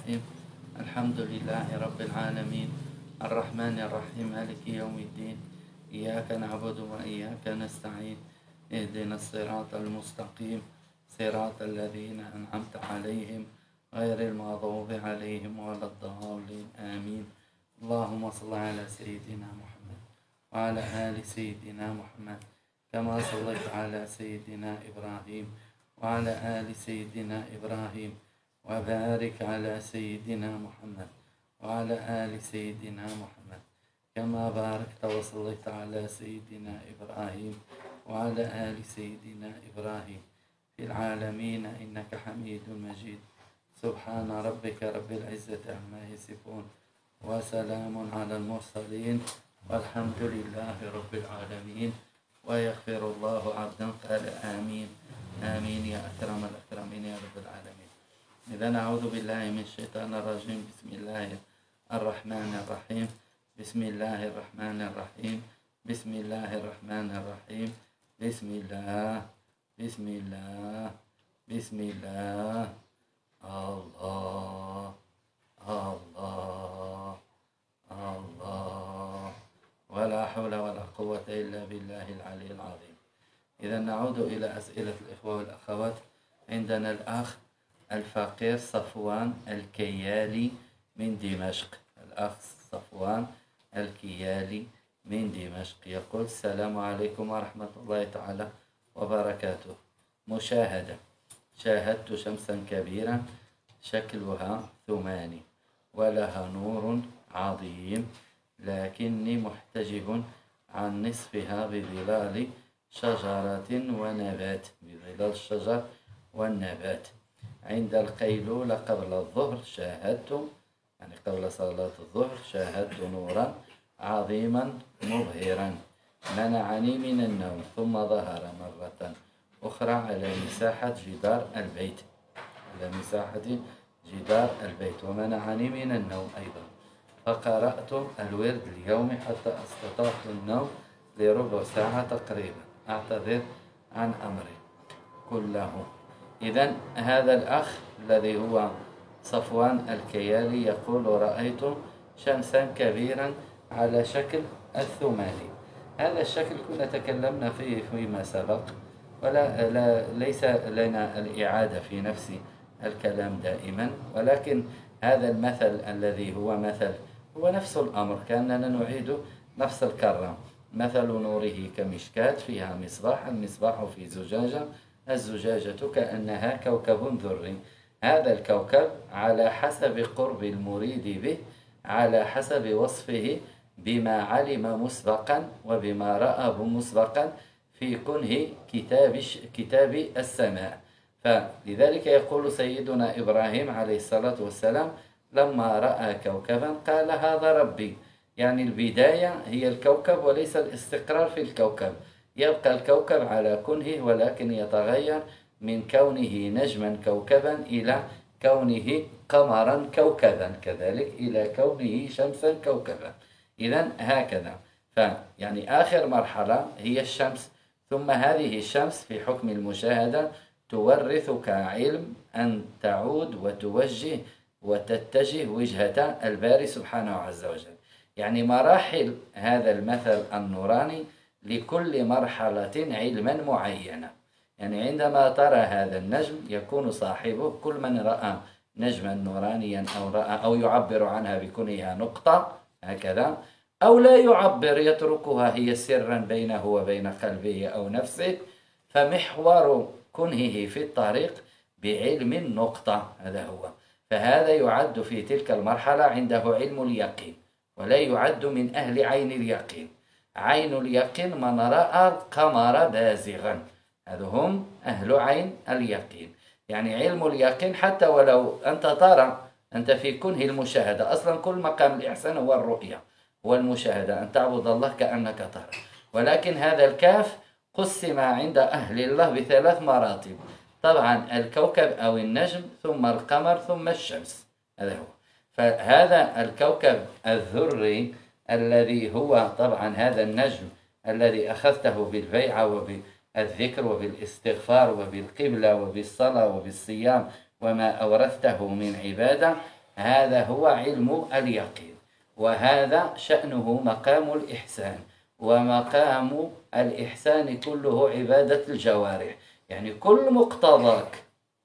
الرحيم. الحمد لله رب العالمين، الرحمن الرحيم، مالك يوم الدين. إياك نعبد وإياك نستعين، اهدنا الصراط المستقيم، صراط الذين أنعمت عليهم غير المغضوب عليهم ولا الضالين، آمين. اللهم صل على سيدنا محمد وعلى آل سيدنا محمد كما صليت على سيدنا إبراهيم وعلى آل سيدنا إبراهيم، وبارك على سيدنا محمد وعلى آل سيدنا محمد كما باركت وصليت على سيدنا إبراهيم وعلى آل سيدنا إبراهيم في العالمين إنك حميد مجيد. سبحان ربك رب العزة عما يصفون وسلام على المرسلين والحمد لله رب العالمين. ويغفر الله عبدا قال آمين آمين يا أكرم الأكرمين يا رب العالمين. إذا أعوذ بالله من الشيطان الرجيم. بسم الله الرحمن الرحيم. بسم الله الرحمن الرحيم. بسم الله الرحمن الرحيم. بسم الله بسم الله بسم الله. الله الله الله، ولا حول ولا قوة إلا بالله العلي العظيم. إذا نعود إلى أسئلة الإخوة والأخوات. عندنا الأخ الفقير صفوان الكيالي من دمشق. الأخ صفوان الكيالي من دمشق يقول: السلام عليكم ورحمة الله تعالى وبركاته. مشاهدة: شاهدت شمسا كبيرا شكلها ثماني ولها نور عظيم، لكني محتجب عن نصفها بظلال شجرة ونبات، بظلال الشجر والنبات. عند القيلولة قبل الظهر شاهدت، يعني قبل صلاة الظهر، شاهدت نورا عظيما مبهرا منعني من النوم، ثم ظهر مرة أخرى على مساحة جدار البيت، على مساحة جدار البيت، ومنعني من النوم أيضا. فقرأت الورد اليومي حتى استطعت النوم لربع ساعة تقريبا. أعتذر عن أمري كله. إذن هذا الأخ الذي هو صفوان الكيالي يقول: رأيت شمسا كبيرا على شكل الثماني. هذا الشكل كنا تكلمنا فيه فيما سبق، ليس لنا الإعادة في نفس الكلام دائما، ولكن هذا المثل الذي هو مثل هو نفس الأمر، كأننا نعيد نفس الكرة. مثل نوره كمشكاة فيها مصباح، المصباح في زجاجة، الزجاجة كأنها كوكب ذري. هذا الكوكب على حسب قرب المريد به، على حسب وصفه بما علم مسبقا وبما رأى مسبقا في كنه كتاب السماء. فلذلك يقول سيدنا إبراهيم عليه الصلاة والسلام: لما رأى كوكبا قال هذا ربي. يعني البداية هي الكوكب وليس الاستقرار في الكوكب. يبقى الكوكب على كنه، ولكن يتغير من كونه نجما كوكبا إلى كونه قمرا كوكبا، كذلك إلى كونه شمسا كوكبا. إذن هكذا. يعني آخر مرحلة هي الشمس، ثم هذه الشمس في حكم المشاهدة تورثك علم أن تعود وتوجه وتتجه وجهة الباري سبحانه عز وجل. يعني مراحل هذا المثل النوراني لكل مرحلة علما معينا. يعني عندما ترى هذا النجم يكون صاحبه، كل من رأى نجما نورانيا أو يعبر عنها بكونها نقطة هكذا، أو لا يعبر يتركها هي سرا بينه وبين قلبه أو نفسه، فمحور كنهه في الطريق بعلم النقطة، هذا هو. فهذا يعد في تلك المرحلة عنده علم اليقين، ولا يعد من أهل عين اليقين. عين اليقين من رأى القمر بازغا، هذا هم أهل عين اليقين. يعني علم اليقين حتى ولو أنت ترى، أنت في كنه المشاهدة. أصلا كل مقام الإحسان هو الرؤية، هو المشاهدة، أن تعبد الله كأنك ترى. ولكن هذا الكاف قسم عند أهل الله بثلاث مراتب: طبعا الكوكب أو النجم، ثم القمر، ثم الشمس، هذا هو. فهذا الكوكب الذري الذي هو طبعا هذا النجم الذي أخذته بالبيعة وبالذكر وبالاستغفار وبالقبلة وبالصلاة وبالصيام وما أورثته من عبادة، هذا هو علم اليقين، وهذا شأنه مقام الإحسان. ومقام الإحسان كله عبادة الجوارح، يعني كل مقتضاك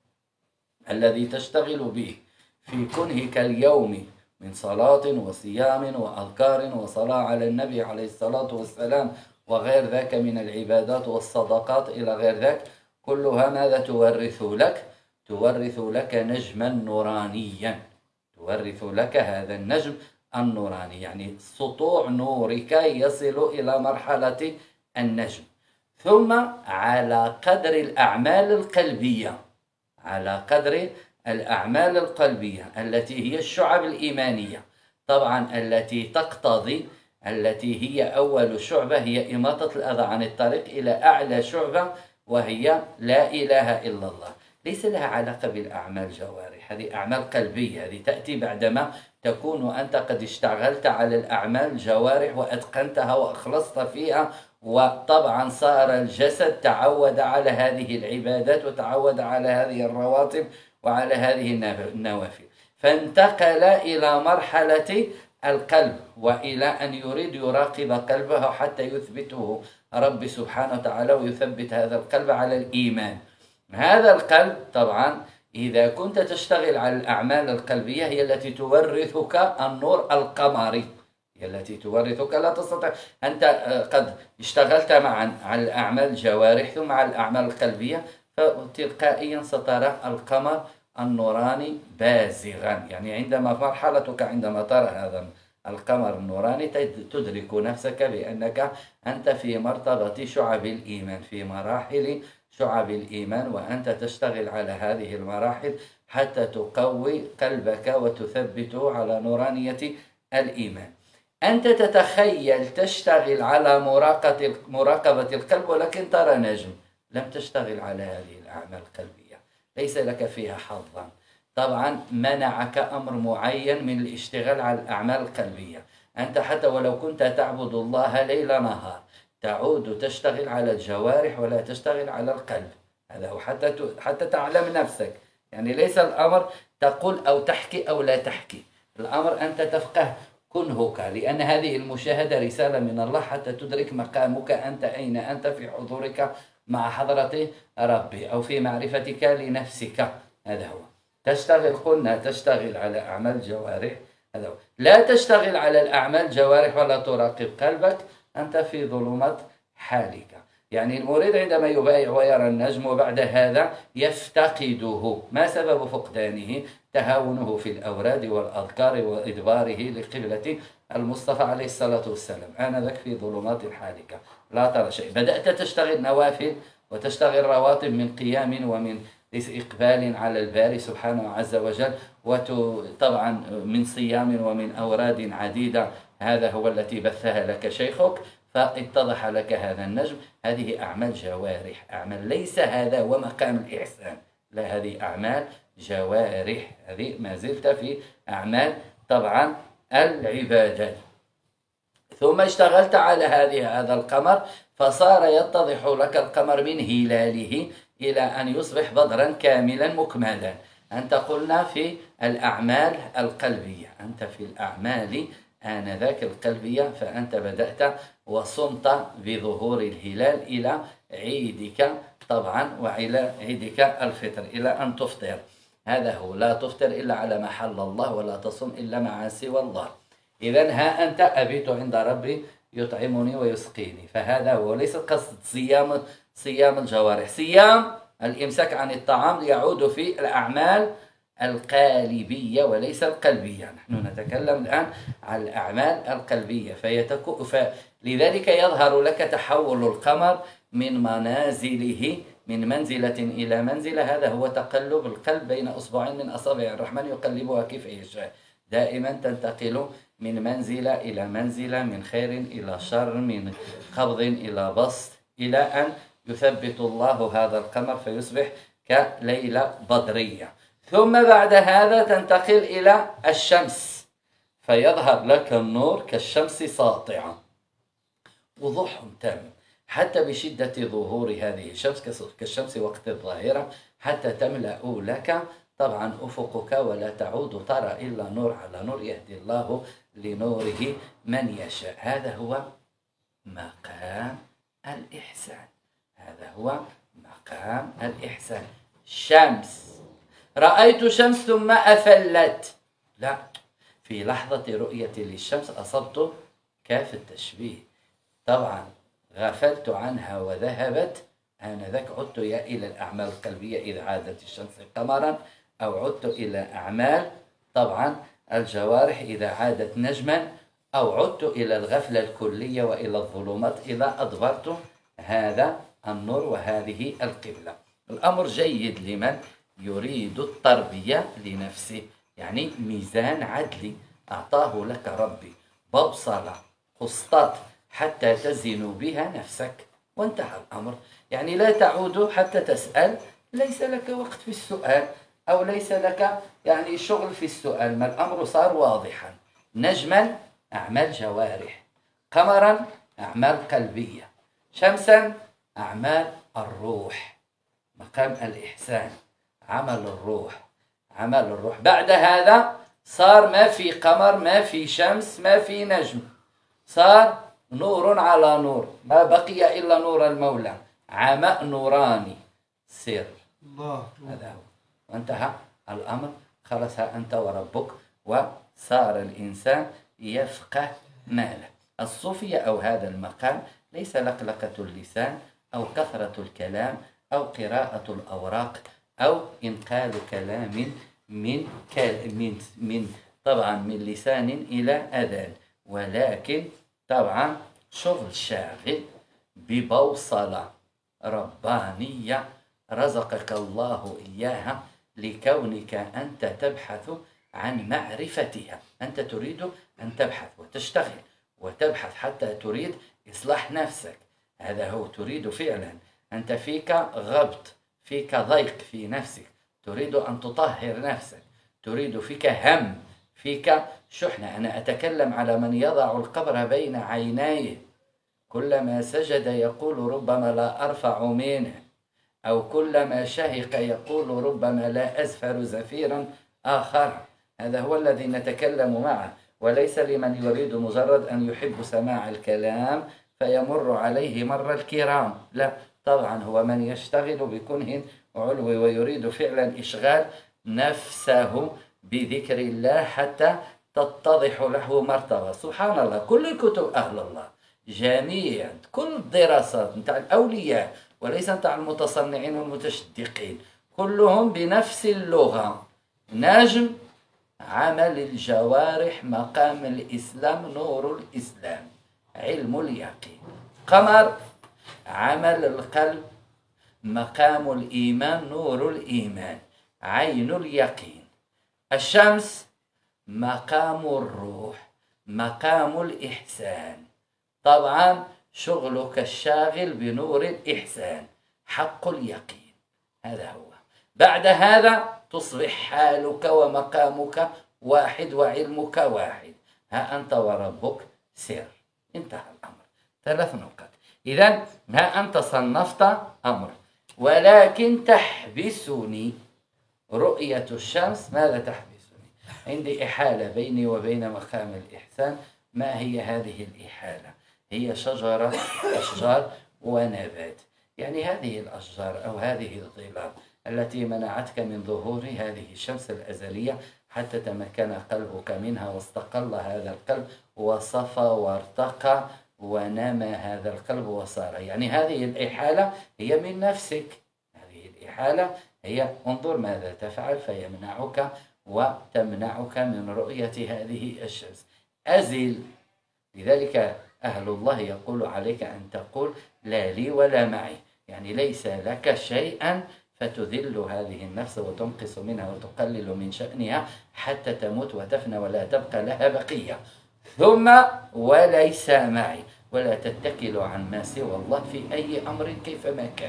الذي تشتغل به في كنهك اليومي من صلاة وصيام وأذكار وصلاة على النبي عليه الصلاة والسلام وغير ذاك من العبادات والصدقات إلى غير ذاك، كلها ماذا تورث لك؟ تورث لك نجما نورانيا، تورث لك هذا النجم النوراني، يعني سطوع نورك يصل إلى مرحلة النجم. ثم على قدر الأعمال القلبية، على قدر الأعمال القلبية التي هي الشعب الإيمانية طبعا، التي تقتضي، التي هي أول شعبة هي إماطة الأذى عن الطريق، إلى أعلى شعبة وهي لا إله إلا الله. ليس لها علاقة بالأعمال الجوارح، هذه أعمال قلبية، هذه تأتي بعدما تكون أنت قد اشتغلت على الأعمال الجوارح وأتقنتها وأخلصت فيها، وطبعا صار الجسد تعود على هذه العبادات وتعود على هذه الرواتب وعلى هذه النوافل، فانتقل إلى مرحلة القلب، وإلى أن يريد يراقب قلبه حتى يثبته رب سبحانه وتعالى ويثبت هذا القلب على الإيمان. هذا القلب طبعا إذا كنت تشتغل على الأعمال القلبية هي التي تورثك النور القمري، هي التي تورثك. لا تستطيع أنت قد اشتغلت معا على الأعمال الجوارح ثم على الأعمال القلبية، فتلقائيا سترى القمر النوراني بازغا، يعني عندما مرحلتك عندما ترى هذا القمر النوراني تدرك نفسك بأنك أنت في مرتبة شعب الإيمان، في مراحل شعب الإيمان، وأنت تشتغل على هذه المراحل حتى تقوي قلبك وتثبته على نورانية الإيمان. أنت تتخيل تشتغل على مراقبة القلب ولكن ترى نجم، لم تشتغل على هذه الأعمال القلبية، ليس لك فيها حظا. طبعا منعك أمر معين من الاشتغال على الأعمال القلبية. أنت حتى ولو كنت تعبد الله ليل نهار تعود تشتغل على الجوارح ولا تشتغل على القلب، هذا هو حتى تعلم نفسك. يعني ليس الأمر تقول أو تحكي أو لا تحكي، الأمر أنت تفقه كنهك، لأن هذه المشاهدة رسالة من الله حتى تدرك مقامك أنت، أين أنت في حضورك مع حضرة ربي أو في معرفتك لنفسك. هذا هو قلنا تشتغل على أعمال الجوارح، هذا هو. لا تشتغل على الأعمال الجوارح ولا تراقب قلبك، أنت في ظلمات حالك. يعني المريد عندما يبايع ويرى النجم وبعد هذا يفتقده، ما سبب فقدانه؟ تهاونه في الأوراد والأذكار وإدباره لقبلة المصطفى عليه الصلاة والسلام. آنذاك في ظلمات حالك لا ترى شيء. بدأت تشتغل نوافل وتشتغل رواتب من قيام ومن إقبال على الباري سبحانه عز وجل، وطبعا من صيام ومن أوراد عديدة، هذا هو التي بثها لك شيخك فاتضح لك هذا النجم. هذه أعمال جوارح، أعمال، ليس هذا هو مقام الإحسان، لا، هذه أعمال جوارح، هذه ما زلت في أعمال طبعا العبادات. ثم اشتغلت على هذا القمر فصار يتضح لك القمر من هلاله إلى أن يصبح بدرا كاملا مكملا. أنت قلنا في الأعمال القلبية، أنت في الأعمال آنذاك القلبية، فأنت بدأت وصمت بظهور الهلال إلى عيدك طبعا وإلى عيدك الفطر، إلى أن تفطر. هذا هو، لا تفطر إلا على ما حل الله ولا تصم إلا مع سوى الله. إذن ها أنت أبيت عند ربي يطعمني ويسقيني، فهذا هو. ليس قصد صيام الجوارح، صيام الإمساك عن الطعام يعود في الأعمال القالبية وليس القلبية. نحن نتكلم الآن عن الأعمال القلبية. لذلك يظهر لك تحول القمر من منازله، من منزلة إلى منزلة. هذا هو تقلب القلب بين أصبعين من أصابع الرحمن يقلبها كيف يشاء، دائما تنتقل من منزلة إلى منزلة، من خير إلى شر، من قبض إلى بسط، إلى أن يثبت الله هذا القمر فيصبح كليلة بدرية. ثم بعد هذا تنتقل إلى الشمس فيظهر لك النور كالشمس ساطعة، وضوح تام، حتى بشدة ظهور هذه الشمس كالشمس وقت الظاهرة، حتى تملأ لك طبعا أفقك ولا تعود ترى إلا نور على نور، يهدي الله لنوره من يشاء. هذا هو مقام الإحسان، هذا هو مقام الإحسان. شمس، رأيت شمس ثم أفلت، لا، في لحظة رؤيتي للشمس أصبت كاف التشبيه، طبعا غفلت عنها وذهبت، آنذاك عدت يا إلى الأعمال القلبية إذا عادت الشمس قمرا، أو عدت إلى أعمال طبعا الجوارح إذا عادت نجما، أو عدت إلى الغفلة الكلية وإلى الظلمات إذا أدبرت هذا النور وهذه القبلة. الأمر جيد لمن يريد التربية لنفسه، يعني ميزان عدلي أعطاه لك ربي، بوصلة قسطات حتى تزن بها نفسك، وانتهى الأمر. يعني لا تعود حتى تسأل، ليس لك وقت في السؤال، أو ليس لك يعني شغل في السؤال، ما الأمر صار واضحا. نجما أعمال جوارح، قمرا أعمال قلبية، شمسا أعمال الروح، مقام الإحسان عمل الروح، عمل الروح. بعد هذا صار ما في قمر، ما في شمس، ما في نجم، صار نور على نور، ما بقي إلا نور المولى، عماء نوراني سر. الله، هذا هو، وانتهى الأمر. خلص أنت وربك، وصار الإنسان يفقه ماله. الصوفية أو هذا المقام ليس لقلقة اللسان أو كثرة الكلام أو قراءة الأوراق أو إنقال كلام من طبعا من لسان إلى أذان، ولكن طبعا شغل شاغل ببوصلة ربانية رزقك الله إياها لكونك أنت تبحث عن معرفتها. أنت تريد أن تبحث وتشتغل وتبحث حتى تريد إصلاح نفسك، هذا هو تريد فعلا. أنت فيك غبط، فيك ضيق في نفسك، تريد أن تطهر نفسك، تريد فيك هم، فيك شحنة. أنا أتكلم على من يضع القبر بين عينيه، كلما سجد يقول ربما لا أرفع منه، أو كلما شهق يقول ربما لا أزفر زفيرا آخر. هذا هو الذي نتكلم معه، وليس لمن يريد مجرد أن يحب سماع الكلام فيمر عليه مر الكرام، لا، طبعا هو من يشتغل بكنه علوي ويريد فعلا إشغال نفسه بذكر الله حتى تتضح له مرتبة. سبحان الله، كل كتب أهل الله جميعا، كل الدراسات نتاع الأولياء وليس نتاع المتصنعين والمتشدقين، كلهم بنفس اللغة. نجم عمل الجوارح مقام الإسلام نور الإسلام علم اليقين، قمر عمل القلب مقام الإيمان نور الإيمان عين اليقين، الشمس مقام الروح مقام الإحسان، طبعا شغلك الشاغل بنور الإحسان حق اليقين، هذا هو. بعد هذا تصبح حالك ومقامك واحد وعلمك واحد، ها أنت وربك سر، انتهى الأمر. 3 نقاط. إذن ها أنت صنفت أمر، ولكن تحبسني رؤية الشمس. ماذا تحبسني؟ عندي إحالة بيني وبين مقام الإحسان. ما هي هذه الإحالة؟ هي شجرة، أشجار ونبات. يعني هذه الأشجار أو هذه الظلال التي منعتك من ظهور هذه الشمس الأزلية حتى تمكن قلبك منها واستقل هذا القلب وصفى وارتقى ونمى هذا القلب وصار. يعني هذه الإحالة هي من نفسك، هذه الإحالة هي انظر ماذا تفعل فيمنعك وتمنعك من رؤية هذه الشمس. أزل. لذلك أهل الله يقول عليك أن تقول لا لي ولا معي، يعني ليس لك شيئا فتذل هذه النفس وتنقص منها وتقلل من شأنها حتى تموت وتفنى ولا تبقى لها بقية. ثم وليس معي، ولا تتكل عن ما سوى الله في أي أمر كيفما كان.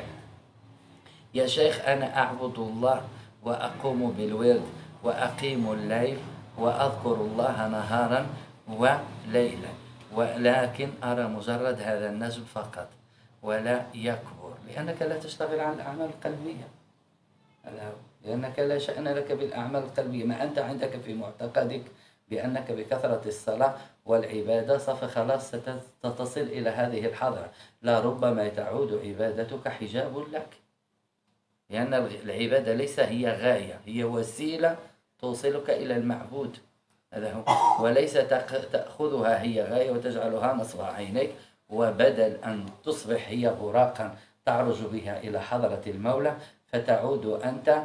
يا شيخ أنا أعبد الله وأقوم بالورد وأقيم الليل وأذكر الله نهارا وليلا، ولكن أرى مجرد هذا النجم فقط ولا يكبر، لأنك لا تشتغل على الأعمال القلبية. لأنك لا شأن لك بالأعمال القلبية. ما أنت عندك في معتقدك بأنك بكثرة الصلاة والعبادة خلاص ستصل إلى هذه الحضرة، لا ربما تعود عبادتك حجاب لك، لأن العبادة ليس هي غاية، هي وسيلة توصلك إلى المعبود، هذا هو، وليس تأخذها هي غاية وتجعلها نصب عينيك، وبدل أن تصبح هي براقا تعرج بها إلى حضرة المولى فتعود أنت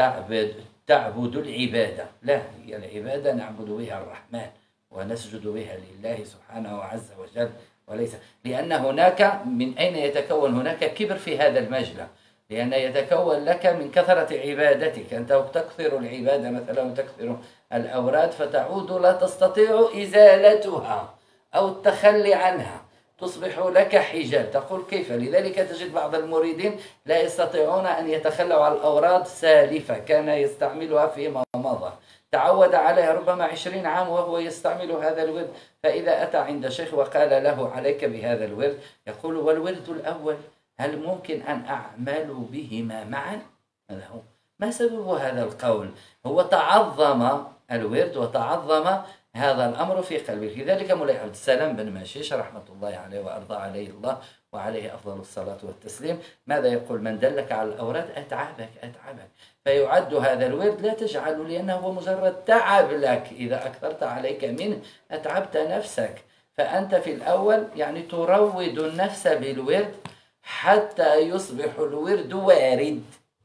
تعبد العبادة. لا، هي العبادة نعبد بها الرحمن ونسجد بها لله سبحانه عز وجل، وليس لأن هناك من أين يتكون هناك كبر في هذا المجلى، لأن يتكون لك من كثرة عبادتك، أنت تكثر العبادة مثلا وتكثر الأوراد فتعود لا تستطيع إزالتها أو التخلي عنها، تصبح لك حجاب، تقول كيف؟ لذلك تجد بعض المريدين لا يستطيعون أن يتخلوا عن الأوراد سالفة كان يستعملها فيما مضى، تعود عليها ربما 20 عام وهو يستعمل هذا الورد، فإذا أتى عند شيخ وقال له عليك بهذا الورد يقول والورد الأول هل ممكن أن أعمل بهما معا؟ هذا هو. ما سبب هذا القول؟ هو تعظم الورد وتعظم هذا الأمر في قلبه. لذلك مولاي عبد السلام بن ماشيش رحمة الله عليه وأرضى عليه الله وعليه أفضل الصلاة والتسليم ماذا يقول؟ من دلك على الأوراد أتعبك أتعبك، فيعد هذا الورد لا تجعله لأنه مجرد تعب لك، إذا أكثرت عليك منه أتعبت نفسك، فأنت في الأول يعني تروض النفس بالورد حتى يصبح الورد وارد،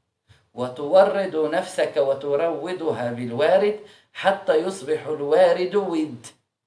وتورد نفسك وتروضها بالوارد حتى يصبح الوارد ود،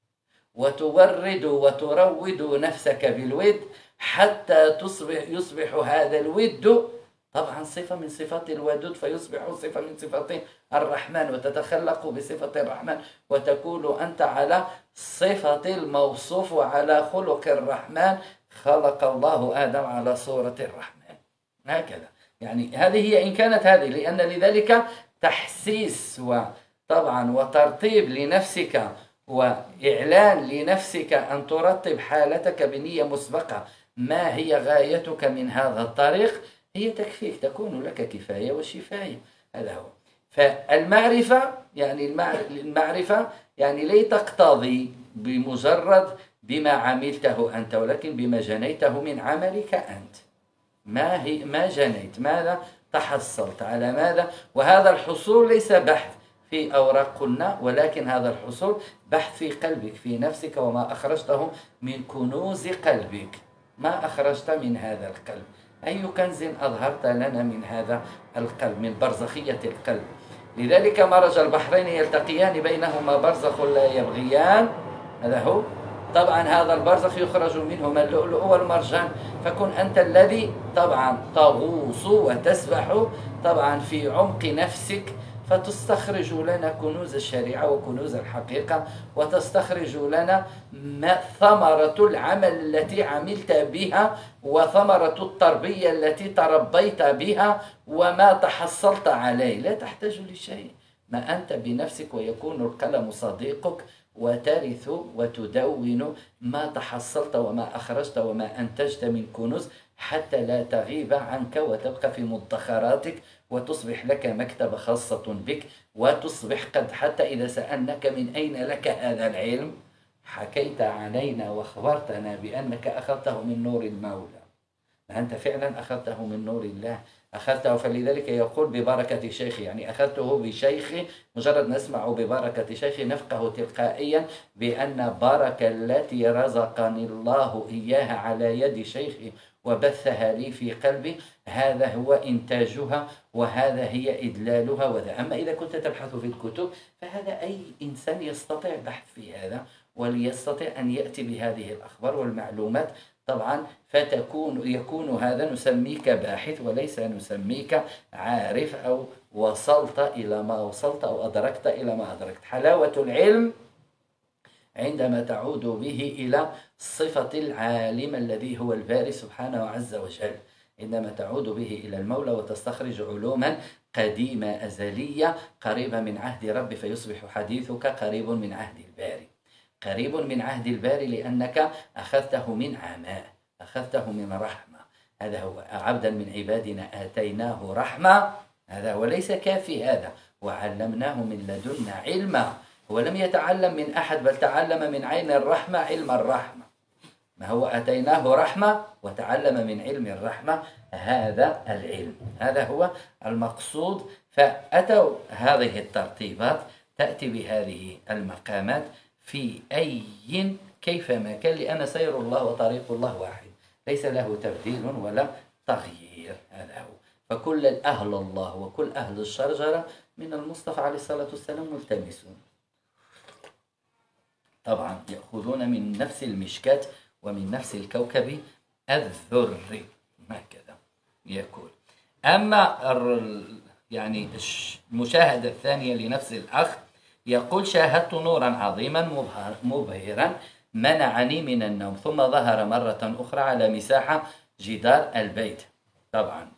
وتورد وتروض نفسك بالود حتى يصبح هذا الود طبعا صفة من صفات الودود، فيصبح صفة من صفات الرحمن وتتخلق بصفة الرحمن، وتكون أنت على صفة الموصوف وعلى خلق الرحمن، خلق الله آدم على صورة الرحمن، هكذا. يعني هذه هي إن كانت هذه، لأن لذلك تحسيس وطبعا وترتيب لنفسك وإعلان لنفسك أن ترتب حالتك بنية مسبقة ما هي غايتك من هذا الطريق، هي تكفيك، تكون لك كفاية وشفاية، هذا هو. فالمعرفة يعني المعرفة يعني لا تقتضي بمجرد بما عملته أنت، ولكن بما جنيته من عملك أنت، ما جنيت، ماذا تحصلت على ماذا، وهذا الحصول ليس بحث في أوراق قلنا، ولكن هذا الحصول بحث في قلبك في نفسك، وما أخرجته من كنوز قلبك، ما أخرجت من هذا القلب، أي كنز أظهرت لنا من هذا القلب، من برزخية القلب. لذلك مرج البحرين يلتقيان بينهما برزخ لا يبغيان، هذا هو. طبعا هذا البرزخ يخرج منهما اللؤلؤ والمرجان، فكن أنت الذي طبعا تغوص وتسبح طبعا في عمق نفسك، فتستخرج لنا كنوز الشريعة وكنوز الحقيقة، وتستخرج لنا ثمرة العمل التي عملت بها، وثمرة التربية التي تربيت بها، وما تحصلت عليه، لا تحتاج لشيء، ما أنت بنفسك، ويكون القلم صديقك، وترث وتدون ما تحصلت وما أخرجت وما أنتجت من كنوز، حتى لا تغيب عنك وتبقى في مدخراتك، وتصبح لك مكتبة خاصة بك، وتصبح قد حتى إذا سألناك من أين لك هذا العلم حكيت علينا وأخبرتنا بأنك أخذته من نور المولى، أنت فعلا أخذته من نور الله، أخذته. فلذلك يقول ببركة شيخي، يعني أخذته بشيخي، مجرد نسمع ببركة شيخي نفقه تلقائيا بأن بركة التي رزقني الله إياها على يد شيخي وبثها لي في قلبي، هذا هو إنتاجها، وهذا هي إدلالها. وذا أما إذا كنت تبحث في الكتب فهذا أي إنسان يستطيع بحث في هذا، وليستطيع أن يأتي بهذه الأخبار والمعلومات طبعا، يكون هذا نسميك باحث وليس نسميك عارف، أو وصلت إلى ما وصلت، أو أدركت إلى ما أدركت. حلاوة العلم عندما تعود به إلى صفة العالم الذي هو الباري سبحانه عز وجل، عندما تعود به إلى المولى وتستخرج علوما قديمة أزلية قريبة من عهد رب، فيصبح حديثك قريب من عهد الباري، قريب من عهد الباري، لأنك أخذته من عماء، أخذته من رحمة. هذا هو، عبدا من عبادنا آتيناه رحمة هذا وليس كافي هذا. وعلمناه من لدنا علما. هو لم يتعلم من أحد، بل تعلم من عين الرحمة علم الرحمة. ما هو أتيناه رحمة وتعلم من علم الرحمة هذا العلم. هذا هو المقصود. فأتوا هذه الترتيبات تأتي بهذه المقامات في أي كيفما كان، لأن سير الله وطريق الله واحد، ليس له تبديل ولا تغيير. هذا هو. فكل أهل الله وكل أهل الشرجرة من المصطفى عليه الصلاة والسلام ملتمسون. طبعا يأخذون من نفس المشكاة ومن نفس الكوكب الذري، هكذا يقول. أما يعني المشاهدة الثانية لنفس الأخ يقول: شاهدت نورا عظيما مبهرا منعني من النوم، ثم ظهر مرة أخرى على مساحة جدار البيت. طبعا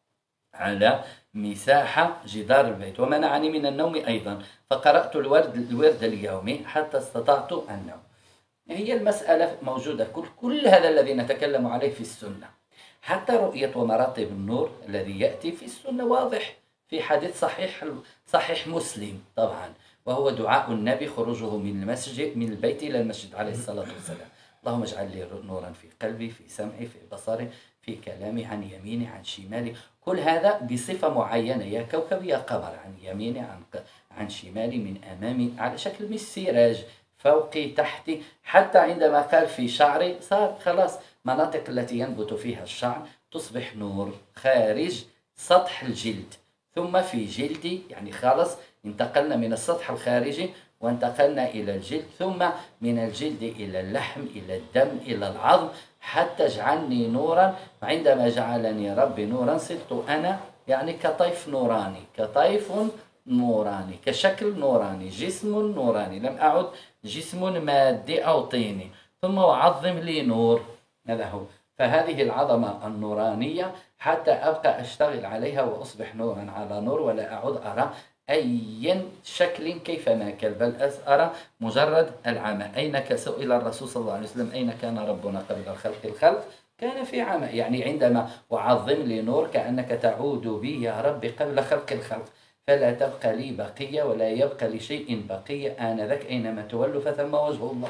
على مساحة جدار البيت، ومنعني من النوم أيضا، فقرأت الورد اليومي حتى استطعت النوم. هي المسألة موجودة، كل هذا الذي نتكلم عليه في السنة، حتى رؤية ومراتب النور الذي يأتي في السنة واضح في حديث صحيح مسلم طبعا، وهو دعاء النبي خروجه من البيت إلى المسجد عليه الصلاة والسلام: اللهم اجعل لي نورا في قلبي، في سمعي، في بصري، في كلامي، عن يميني، عن شمالي. كل هذا بصفة معينة، يا كوكب يا قمر، عن يميني، عن شمالي، من أمامي، على شكل من سراج، فوقي، تحتي. حتى عندما قال في شعري، صار خلاص مناطق التي ينبت فيها الشعر تصبح نور خارج سطح الجلد، ثم في جلدي، يعني خلاص انتقلنا من السطح الخارجي وانتقلنا إلى الجلد، ثم من الجلد إلى اللحم، إلى الدم، إلى العظم، حتى اجعلني نورا. عندما جعلني ربي نورا صرت أنا يعني كطيف نوراني، كطيف نوراني، كشكل نوراني، جسم نوراني، لم أعد جسم مادي أو طيني. ثم وعظم لي نور. هذا هو. فهذه العظمة النورانية حتى أبقى أشتغل عليها وأصبح نورا على نور، ولا أعود أرى أي شكل كيفما كان، بل أرى مجرد العمى. أين سئل الرسول صلى الله عليه وسلم: أين كان ربنا قبل الخلق؟ كان في عمى. يعني عندما أعظم لي نور كأنك تعود بي يا رب قبل خلق الخلق، فلا تبقى لي بقية ولا يبقى لشيء بقية، آنذاك أينما تولوا فثم وجه الله.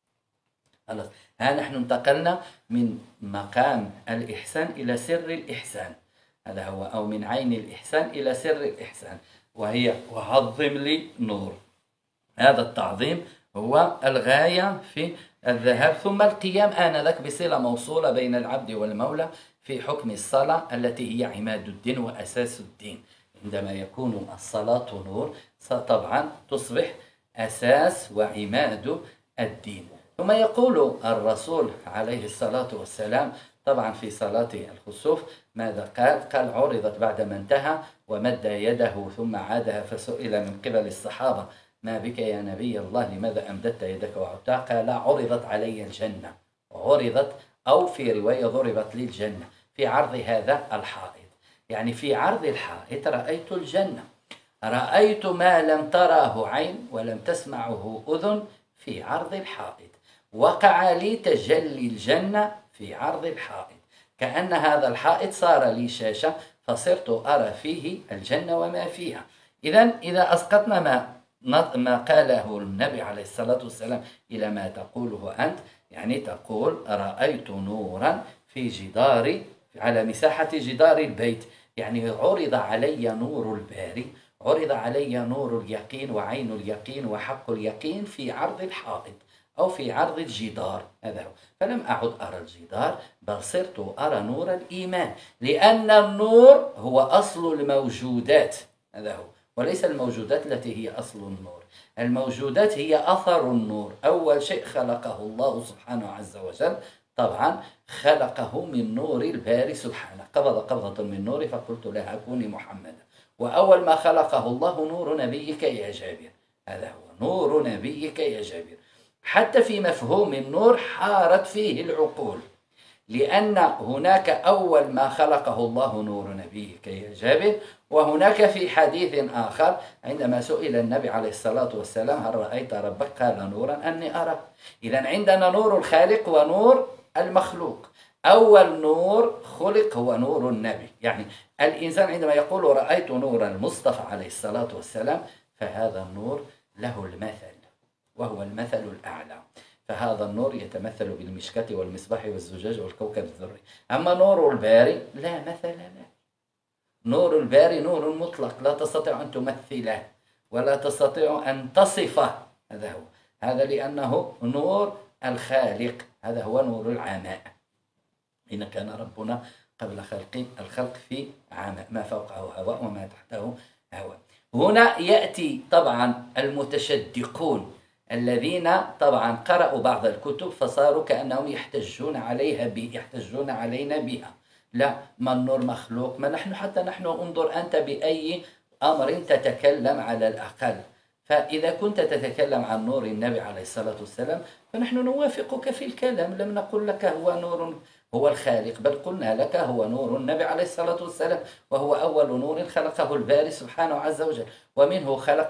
خلاص، ها نحن انتقلنا من مقام الإحسان إلى سر الإحسان. هذا هو. أو من عين الإحسان إلى سر الإحسان، وهي وعظم لي نور. هذا التعظيم هو الغاية في الذهاب، ثم القيام آنذاك بصلة موصولة بين العبد والمولى في حكم الصلاة التي هي عماد الدين وأساس الدين. عندما يكون الصلاة نور طبعا تصبح أساس وعماد الدين. ثم يقول الرسول عليه الصلاة والسلام طبعا في صلاة الخسوف ماذا قال؟ قال: عرضت بعدما انتهى ومد يده ثم عادها، فسئل من قبل الصحابة: ما بك يا نبي الله، لماذا أمددت يدك وعدتها؟ قال: عرضت علي الجنة. عرضت، أو في رواية ضربت لي الجنة في عرض هذا الحائط. يعني في عرض الحائط رأيت الجنة، رأيت ما لم تراه عين ولم تسمعه أذن في عرض الحائط. وقع لي تجلي الجنة في عرض الحائط، كأن هذا الحائط صار لي شاشة، فصرت أرى فيه الجنة وما فيها. إذا أسقطنا ما قاله النبي عليه الصلاة والسلام إلى ما تقوله أنت، يعني تقول: رأيت نورا في جدار، على مساحة جدار البيت. يعني عرض علي نور الباري، عرض علي نور اليقين وعين اليقين وحق اليقين في عرض الحائط أو في عرض الجدار. هذا هو. فلم أعد أرى الجدار، بل صرت أرى نور الإيمان، لأن النور هو أصل الموجودات. هذا هو. وليس الموجودات التي هي أصل النور، الموجودات هي أثر النور. أول شيء خلقه الله سبحانه عز وجل طبعا خلقه من نور الباري سبحانه، قبض قبضة من نور فقلت لها كوني محمدا. وأول ما خلقه الله نور نبيك يا جابر. هذا هو نور نبيك يا جابر. حتى في مفهوم النور حارت فيه العقول، لأن هناك أول ما خلقه الله نور نبيك يا جابر، وهناك في حديث آخر عندما سئل النبي عليه الصلاة والسلام: هل رأيت ربك؟ قال: نورا أني أرى. إذن عندنا نور الخالق ونور المخلوق. أول نور خلق هو نور النبي. يعني الإنسان عندما يقول رأيت نور المصطفى عليه الصلاة والسلام، فهذا النور له المثل، وهو المثل الأعلى. فهذا النور يتمثل بالمشكاة والمصباح والزجاج والكوكب الذري. أما نور الباري لا مثل له. نور الباري نور مطلق، لا تستطيع أن تمثله ولا تستطيع أن تصفه. هذا هو، هذا لأنه نور الخالق، هذا هو نور العماء. إن كان ربنا قبل الخلق في عماء، ما فوقه هواء وما تحته هواء. هنا يأتي طبعا المتشدقون الذين طبعا قرأوا بعض الكتب فصاروا كأنهم يحتجون علينا بها. لا، ما النور مخلوق، ما نحن حتى نحن انظر أنت بأي أمر تتكلم على الأقل. فإذا كنت تتكلم عن نور النبي عليه الصلاة والسلام فنحن نوافقك في الكلام، لم نقل لك هو نور هو الخالق، بل قلنا لك هو نور النبي عليه الصلاة والسلام، وهو أول نور خلقه الباري سبحانه عز وجل، ومنه خلق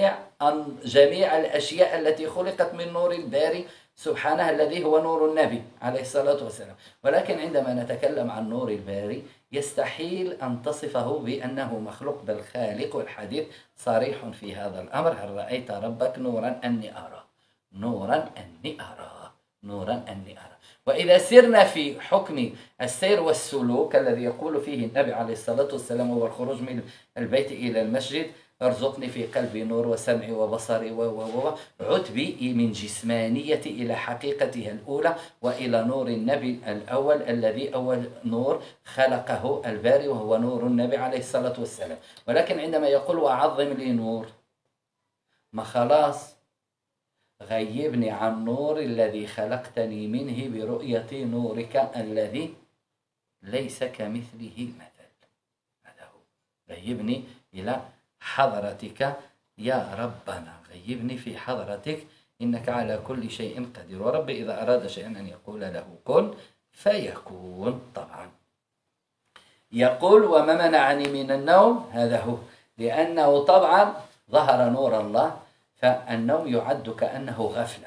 جميع الأشياء التي خلقت من نور الباري سبحانه الذي هو نور النبي عليه الصلاة والسلام. ولكن عندما نتكلم عن نور الباري يستحيل أن تصفه بأنه مخلوق، بل خالق. والحديث صريح في هذا الأمر: هل رأيت ربك؟ نورا أني أرى، نورا أني أرى، نورا أني أرى. وإذا سرنا في حكم السير والسلوك الذي يقول فيه النبي عليه الصلاة والسلام هو الخروج من البيت إلى المسجد: ارزقني في قلبي نور وسمعي وبصري عتبي من جسمانيتي إلى حقيقتها الأولى وإلى نور النبي الأول الذي أول نور خلقه الباري وهو نور النبي عليه الصلاة والسلام. ولكن عندما يقول وأعظم لي نور، ما خلاص غيبني عن نور الذي خلقتني منه برؤية نورك الذي ليس كمثله مثل. هذا هو، غيبني إلى حضرتك يا ربنا، غيبني في حضرتك إنك على كل شيء قدير. ورب إذا أراد شيئا أن يقول له كن فيكون. طبعا يقول وما منعني من النوم، هذا هو، لأنه طبعا ظهر نور الله، فالنوم يعد كأنه غفلة،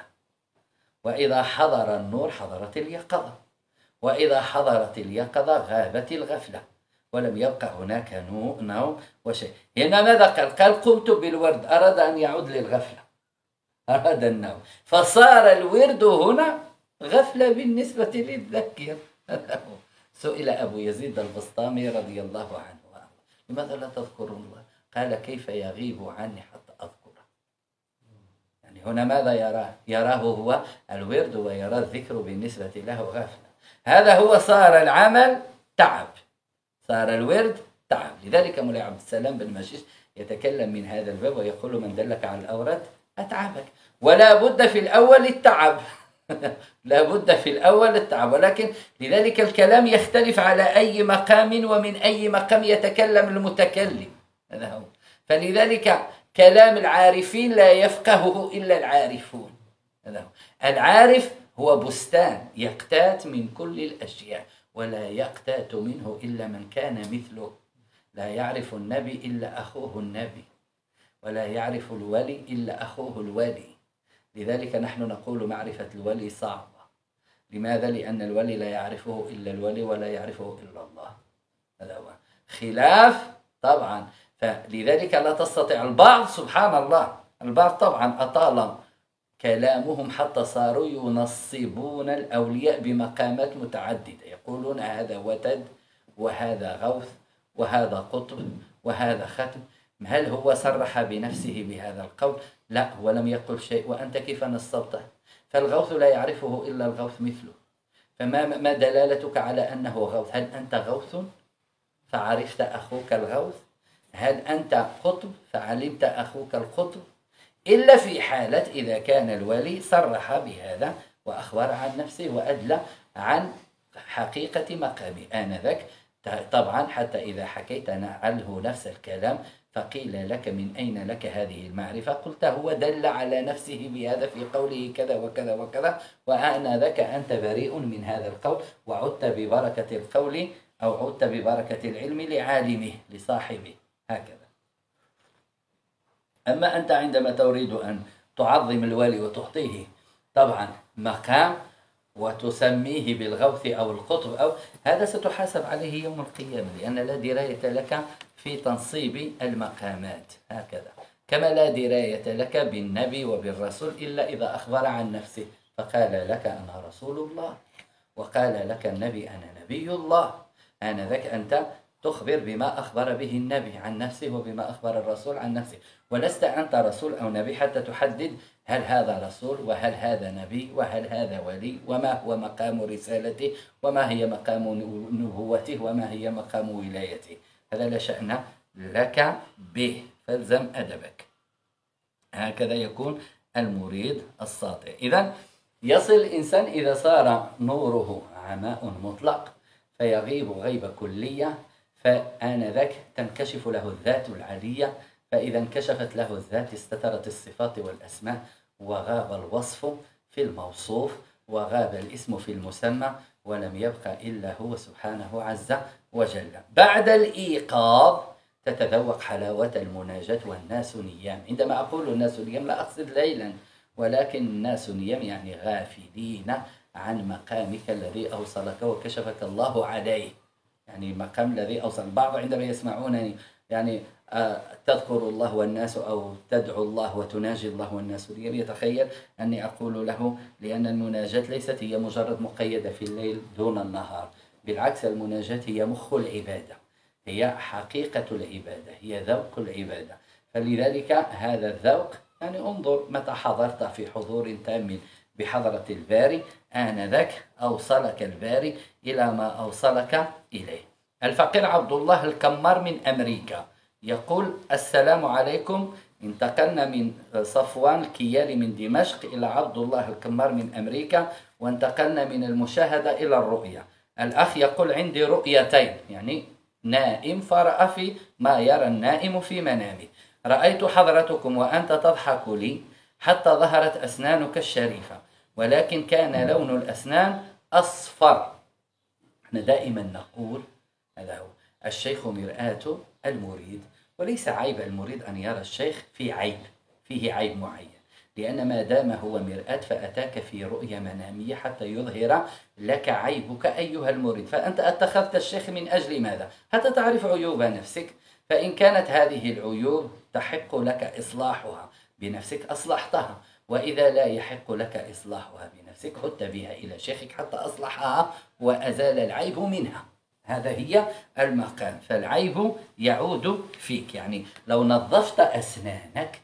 وإذا حضر النور حضرت اليقظة، وإذا حضرت اليقظة غابت الغفلة، ولم يبقى هناك نوم وشيء. هنا ماذا قال؟ قمت بالورد، أراد أن يعود للغفلة، أراد النوم، فصار الورد هنا غفلة بالنسبة للذكر. سئل أبو يزيد البسطامي رضي الله عنه: لماذا لا تذكرون الله؟ قال: كيف يغيب عني حتى أذكره. يعني هنا ماذا يراه؟ يراه هو الورد، ويرى الذكر بالنسبة له غفلة. هذا هو، صار العمل تعب، صار الورد تعب. لذلك مولاي عبد السلام بن مشيش يتكلم من هذا الباب ويقول: من دلك على الأوراد أتعبك. ولا بد في الأول التعب لا بد في الأول التعب. ولكن لذلك الكلام يختلف على أي مقام ومن أي مقام يتكلم المتكلم. هذا هو. فلذلك كلام العارفين لا يفقهه إلا العارفون. هذا هو. العارف هو بستان يقتات من كل الأشياء، ولا يقتات منه إلا من كان مثله. لا يعرف النبي إلا أخوه النبي، ولا يعرف الولي إلا أخوه الولي. لذلك نحن نقول معرفة الولي صعبة. لماذا؟ لأن الولي لا يعرفه إلا الولي، ولا يعرفه إلا الله. هذا هو خلاف طبعا. فلذلك لا تستطيع البعض، سبحان الله، البعض طبعا أطال كلامهم حتى صاروا ينصبون الأولياء بمقامات متعددة، يقولون هذا وتد، وهذا غوث، وهذا قطب، وهذا ختم. هل هو صرح بنفسه بهذا القول؟ لا، هو لم يقل شيء. وأنت كيف نصبته؟ فالغوث لا يعرفه إلا الغوث مثله. فما دلالتك على أنه غوث؟ هل أنت غوث فعرفت أخوك الغوث؟ هل أنت قطب فعلمت أخوك القطب؟ إلا في حالة إذا كان الولي صرح بهذا وأخبر عن نفسه وأدلى عن حقيقة مقامه آنذاك. طبعا حتى إذا حكيت عنه نفس الكلام فقيل لك من أين لك هذه المعرفة؟ قلت هو دل على نفسه بهذا في قوله كذا وكذا وكذا، وآنذاك أنت بريء من هذا القول، وعدت ببركة القول أو عدت ببركة العلم لعالمه لصاحبه. هكذا. أما أنت عندما تريد أن تعظم الولي وتعطيه طبعا مقام، وتسميه بالغوث أو القطب أو هذا ستحاسب عليه يوم القيامة، لأن لا دراية لك في تنصيب المقامات. هكذا كما لا دراية لك بالنبي وبالرسول إلا إذا أخبر عن نفسه فقال لك أنا رسول الله، وقال لك النبي أنا نبي الله، آنذاك أنت تخبر بما أخبر به النبي عن نفسه وبما أخبر الرسول عن نفسه، ولست أنت رسول أو نبي حتى تحدد هل هذا رسول وهل هذا نبي وهل هذا ولي وما هو مقام رسالته وما هي مقام نبوته وما هي مقام ولايته. هذا لا شأن لك به، فالزم أدبك. هكذا يكون المريد الساطع. إذن يصل الإنسان إذا صار نوره عماء مطلق فيغيب غيبة كلية، فآنذاك تنكشف له الذات العلية، فإذا انكشفت له الذات استترت الصفات والأسماء، وغاب الوصف في الموصوف وغاب الاسم في المسمى، ولم يبق إلا هو سبحانه عز وجل. بعد الإيقاظ تتذوق حلاوة المناجاة والناس نيام. عندما أقول الناس نيام لا أقصد ليلا، ولكن الناس نيام يعني غافلين عن مقامك الذي أوصلك وكشفك الله عليه، يعني المقام الذي أوصل. البعض عندما يسمعونني يعني تذكر الله والناس أو تدعو الله وتناجي الله والناس نيام يتخيل أني أقول له لأن المناجاة ليست هي مجرد مقيدة في الليل دون النهار، بالعكس المناجاة هي مخ العبادة، هي حقيقة العبادة، هي ذوق العبادة. فلذلك هذا الذوق يعني انظر متى حضرت في حضور تام بحضرة الباري آنذاك أوصلك الباري إلى ما أوصلك إليه. الفقير عبد الله الكمار من أمريكا يقول السلام عليكم، انتقلنا من صفوان الكيالي من دمشق إلى عبد الله الكمار من أمريكا، وانتقلنا من المشاهدة إلى الرؤية. الأخ يقول عندي رؤيتين، يعني نائم فرأى في ما يرى النائم في منامه. رأيت حضرتكم وأنت تضحك لي حتى ظهرت أسنانك الشريفة، ولكن كان لون الأسنان أصفر. احنا دائما نقول هذا هو الشيخ مرآة المريد، وليس عيب المريد أن يرى الشيخ فيه عيب معين، لأن ما دام هو مرآة فأتاك في رؤية منامية حتى يظهر لك عيبك أيها المريد. فأنت اتخذت الشيخ من أجل ماذا؟ حتى تعرف عيوب نفسك، فإن كانت هذه العيوب تحق لك إصلاحها بنفسك أصلحتها، وإذا لا يحق لك إصلاحها بنفسك عدت بها إلى شيخك حتى أصلحها وأزال العيب منها. هذا هي المقام، فالعيب يعود فيك. يعني لو نظفت أسنانك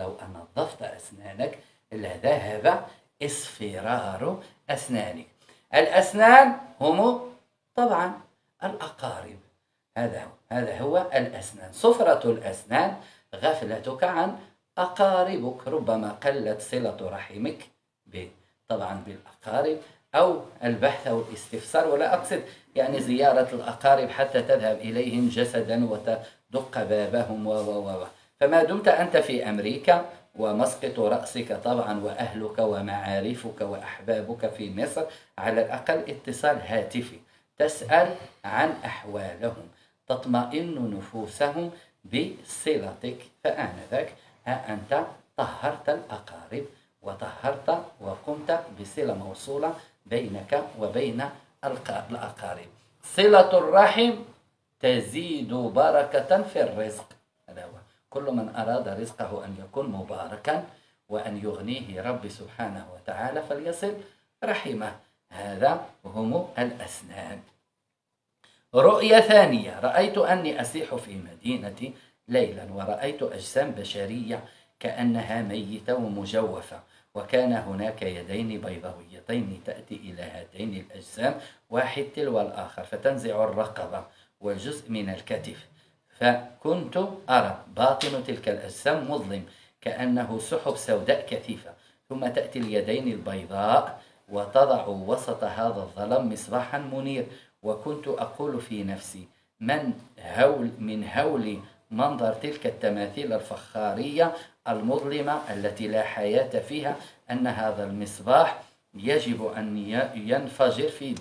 لذهب اصفرار أسنانك. الأسنان هم طبعا الأقارب، هذا هو الأسنان. صفرة الأسنان غفلتك عن أقاربك، ربما قلت صلة رحمك طبعا بالأقارب، أو البحث أو الاستفسار، ولا أقصد يعني زيارة الأقارب حتى تذهب إليهم جسدا وتدق بابهم فما دمت أنت في أمريكا ومسقط رأسك طبعا وأهلك ومعارفك وأحبابك في مصر، على الأقل اتصال هاتفي تسأل عن أحوالهم، تطمئن نفوسهم بصلتك، فآنذاك أنت طهرت الأقارب وطهرت وقمت بصلة موصولة بينك وبين الأقارب. صلة الرحم تزيد بركة في الرزق. هذا هو، كل من أراد رزقه أن يكون مباركا وأن يغنيه رب سبحانه وتعالى فليصل رحمه. هذا هم الأسنان. رؤية ثانية، رأيت أني أسيح في مدينتي ليلا ورأيت أجسام بشرية كأنها ميتة ومجوفة، وكان هناك يدين بيضاويتين تأتي إلى هاتين الأجسام واحد تلو الآخر فتنزع الرقبة والجزء من الكتف، فكنت أرى باطن تلك الأجسام مظلم كأنه سحب سوداء كثيفة، ثم تأتي اليدين البيضاء وتضع وسط هذا الظلام مصباحا منير. وكنت أقول في نفسي من هول منظر تلك التماثيل الفخارية المظلمة التي لا حياة فيها أن هذا المصباح يجب أن ينفجر في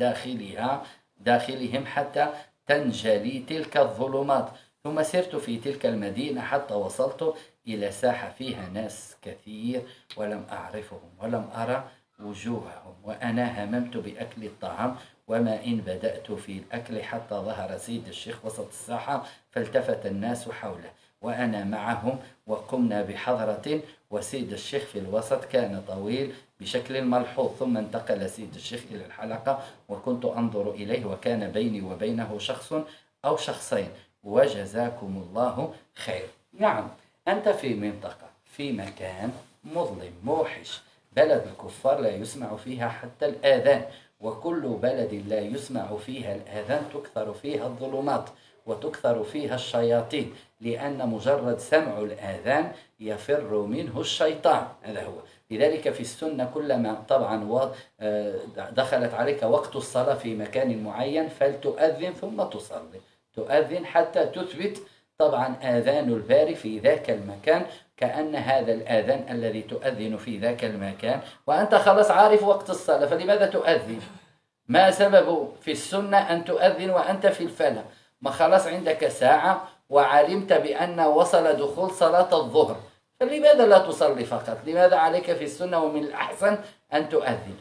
داخلهم حتى تنجلي تلك الظلمات. ثم سرت في تلك المدينة حتى وصلت إلى ساحة فيها ناس كثير ولم أعرفهم ولم أرى وجوههم، وأنا هممت بأكل الطعام، وما إن بدأت في الأكل حتى ظهر سيد الشيخ وسط الساحة فالتفت الناس حوله وأنا معهم، وقمنا بحضرة، وسيد الشيخ في الوسط كان طويل بشكل ملحوظ، ثم انتقل سيد الشيخ إلى الحلقة وكنت أنظر إليه، وكان بيني وبينه شخص أو شخصين، وجزاكم الله خير. نعم، أنت في منطقة، في مكان مظلم موحش، بلد الكفار لا يسمع فيها حتى الآذان، وكل بلد لا يسمع فيها الآذان تكثر فيها الظلمات وتكثر فيها الشياطين، لأن مجرد سمع الآذان يفر منه الشيطان. هذا هو. لذلك في السنة كلما طبعا دخلت عليك وقت الصلاة في مكان معين فلتؤذن ثم تصلي، تؤذن حتى تثبت طبعا آذان الباري في ذاك المكان، كأن هذا الآذان الذي تؤذن في ذاك المكان وأنت خلاص عارف وقت الصلاة، فلماذا تؤذن؟ ما سبب في السنة أن تؤذن وأنت في الفلاة؟ ما خلاص عندك ساعة وعلمت بأن وصل دخول صلاة الظهر، فلماذا لا تصلي فقط؟ لماذا عليك في السنة ومن الأحسن أن تؤذن؟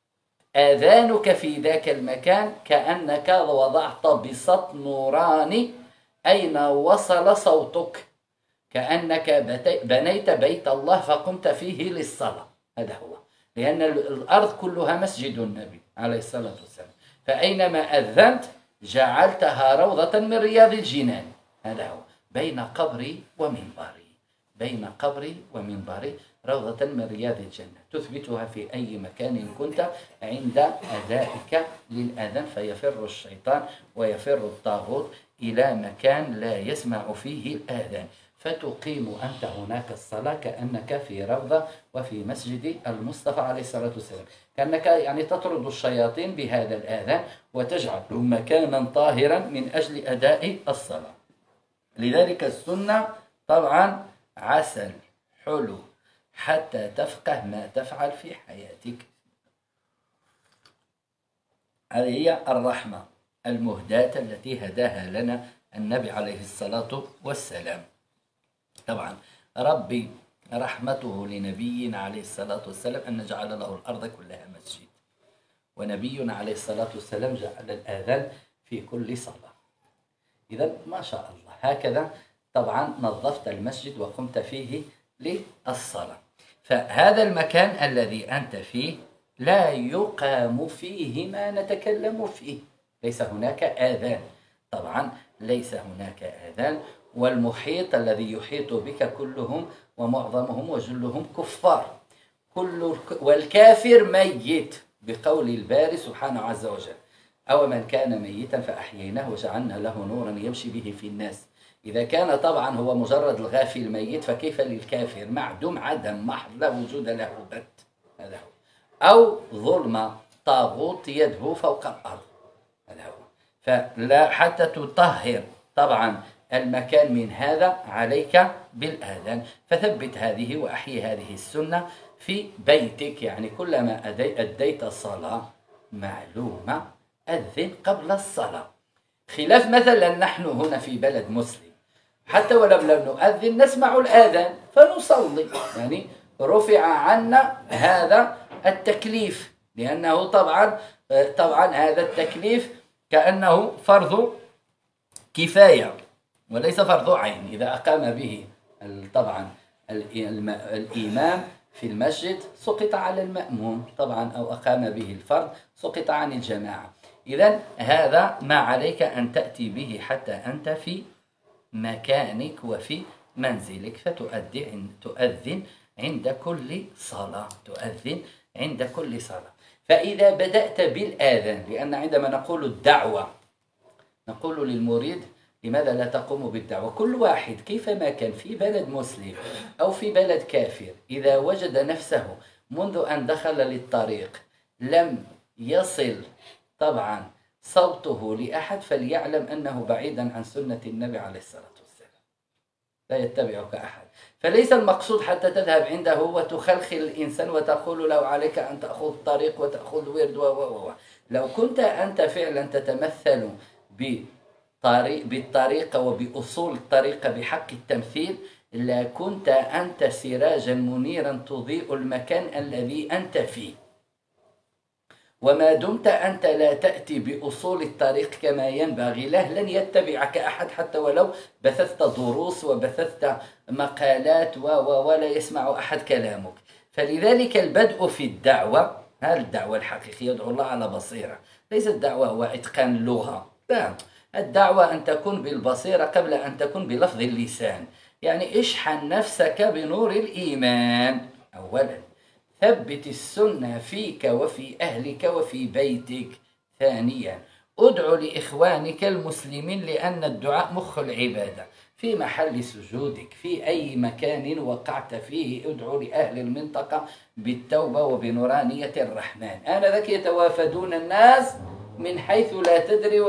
آذانك في ذاك المكان كأنك وضعت بسط نوراني أين وصل صوتك، كأنك بنيت بيت الله فقمت فيه للصلاة. هذا هو، لأن الأرض كلها مسجد النبي عليه الصلاة والسلام، فأينما أذنت جعلتها روضة من رياض الجنان. هذا هو، بين قبري ومنبري، بين قبري ومنبري روضة من رياض الجنة، تثبتها في أي مكان كنت عند أدائك للأذان، فيفر الشيطان ويفر الطاغوت إلى مكان لا يسمع فيه الآذان، فتقيم أنت هناك الصلاة كأنك في روضة وفي مسجد المصطفى عليه الصلاة والسلام، كأنك يعني تطرد الشياطين بهذا الآذان وتجعل مكانا طاهرا من أجل أداء الصلاة. لذلك السنة طبعا عسل حلو حتى تفقه ما تفعل في حياتك. هذه هي الرحمة المهداة التي هداها لنا النبي عليه الصلاة والسلام. طبعا ربي رحمته لنبينا عليه الصلاة والسلام أن جعل له الأرض كلها مسجد، ونبينا عليه الصلاة والسلام جعل الآذان في كل صلاة. إذا ما شاء الله هكذا طبعا نظفت المسجد وقمت فيه للصلاة، فهذا المكان الذي أنت فيه لا يقام فيه ما نتكلم فيه، ليس هناك آذان، طبعا ليس هناك آذان، والمحيط الذي يحيط بك كلهم ومعظمهم وجلهم كفار، والكافر ميت بقول الباري سبحانه عز وجل: أو من كان ميتا فأحييناه وجعلنا له نورا يمشي به في الناس. إذا كان طبعا هو مجرد الغافل ميت فكيف للكافر معدوم عدم محض لا وجود له بت. هذا هو. أو ظلمة طاغوت يدهو فوق الأرض. هذا هو. فلا حتى تطهر طبعا المكان من هذا عليك بالآذان، فثبت هذه وأحيي هذه السنة في بيتك، يعني كلما أديت الصلاة معلومة أذن قبل الصلاة، خلاف مثلا نحن هنا في بلد مسلم حتى ولو لم نؤذن نسمع الآذان فنصلي، يعني رفع عنا هذا التكليف، لأنه طبعا هذا التكليف كأنه فرض كفاية وليس فرض عين. إذا أقام به طبعا الإمام في المسجد سقط على المأموم طبعا، أو أقام به الفرض سقط عن الجماعة. إذن هذا ما عليك أن تأتي به حتى أنت في مكانك وفي منزلك، فتؤذن عند كل صلاة، تؤذن عند كل صلاة. فإذا بدأت بالآذان، لأن عندما نقول الدعوة نقول للمريد لماذا لا تقوم بالدعوة؟ كل واحد كيفما كان في بلد مسلم أو في بلد كافر، إذا وجد نفسه منذ أن دخل للطريق لم يصل طبعا صوته لأحد فليعلم أنه بعيدا عن سنة النبي عليه الصلاة والسلام، لا يتبعك أحد. فليس المقصود حتى تذهب عنده وتخلخل الإنسان وتقول له عليك أن تأخذ طريق وتأخذ ورد لو كنت أنت فعلا تتمثل بالطريقة وبأصول الطريقة بحق التمثيل لكنت أنت سراجا منيرا تضيء المكان الذي أنت فيه. وما دمت أنت لا تأتي بأصول الطريق كما ينبغي له لن يتبعك أحد، حتى ولو بثثت دروس وبثثت مقالات ولا يسمع أحد كلامك. فلذلك البدء في الدعوة، هذه الدعوة الحقيقية يدعو الله على بصيرة، ليس الدعوة هو إتقان اللغة، لا، الدعوة أن تكون بالبصيرة قبل أن تكون بلفظ اللسان. يعني اشحن نفسك بنور الإيمان أولا، ثبت السنة فيك وفي أهلك وفي بيتك. ثانيا، ادعو لإخوانك المسلمين، لأن الدعاء مخ العبادة. في محل سجودك، في أي مكان وقعت فيه، ادعو لأهل المنطقة بالتوبة وبنورانية الرحمن. آنذاك يتوافدون الناس من حيث لا تدري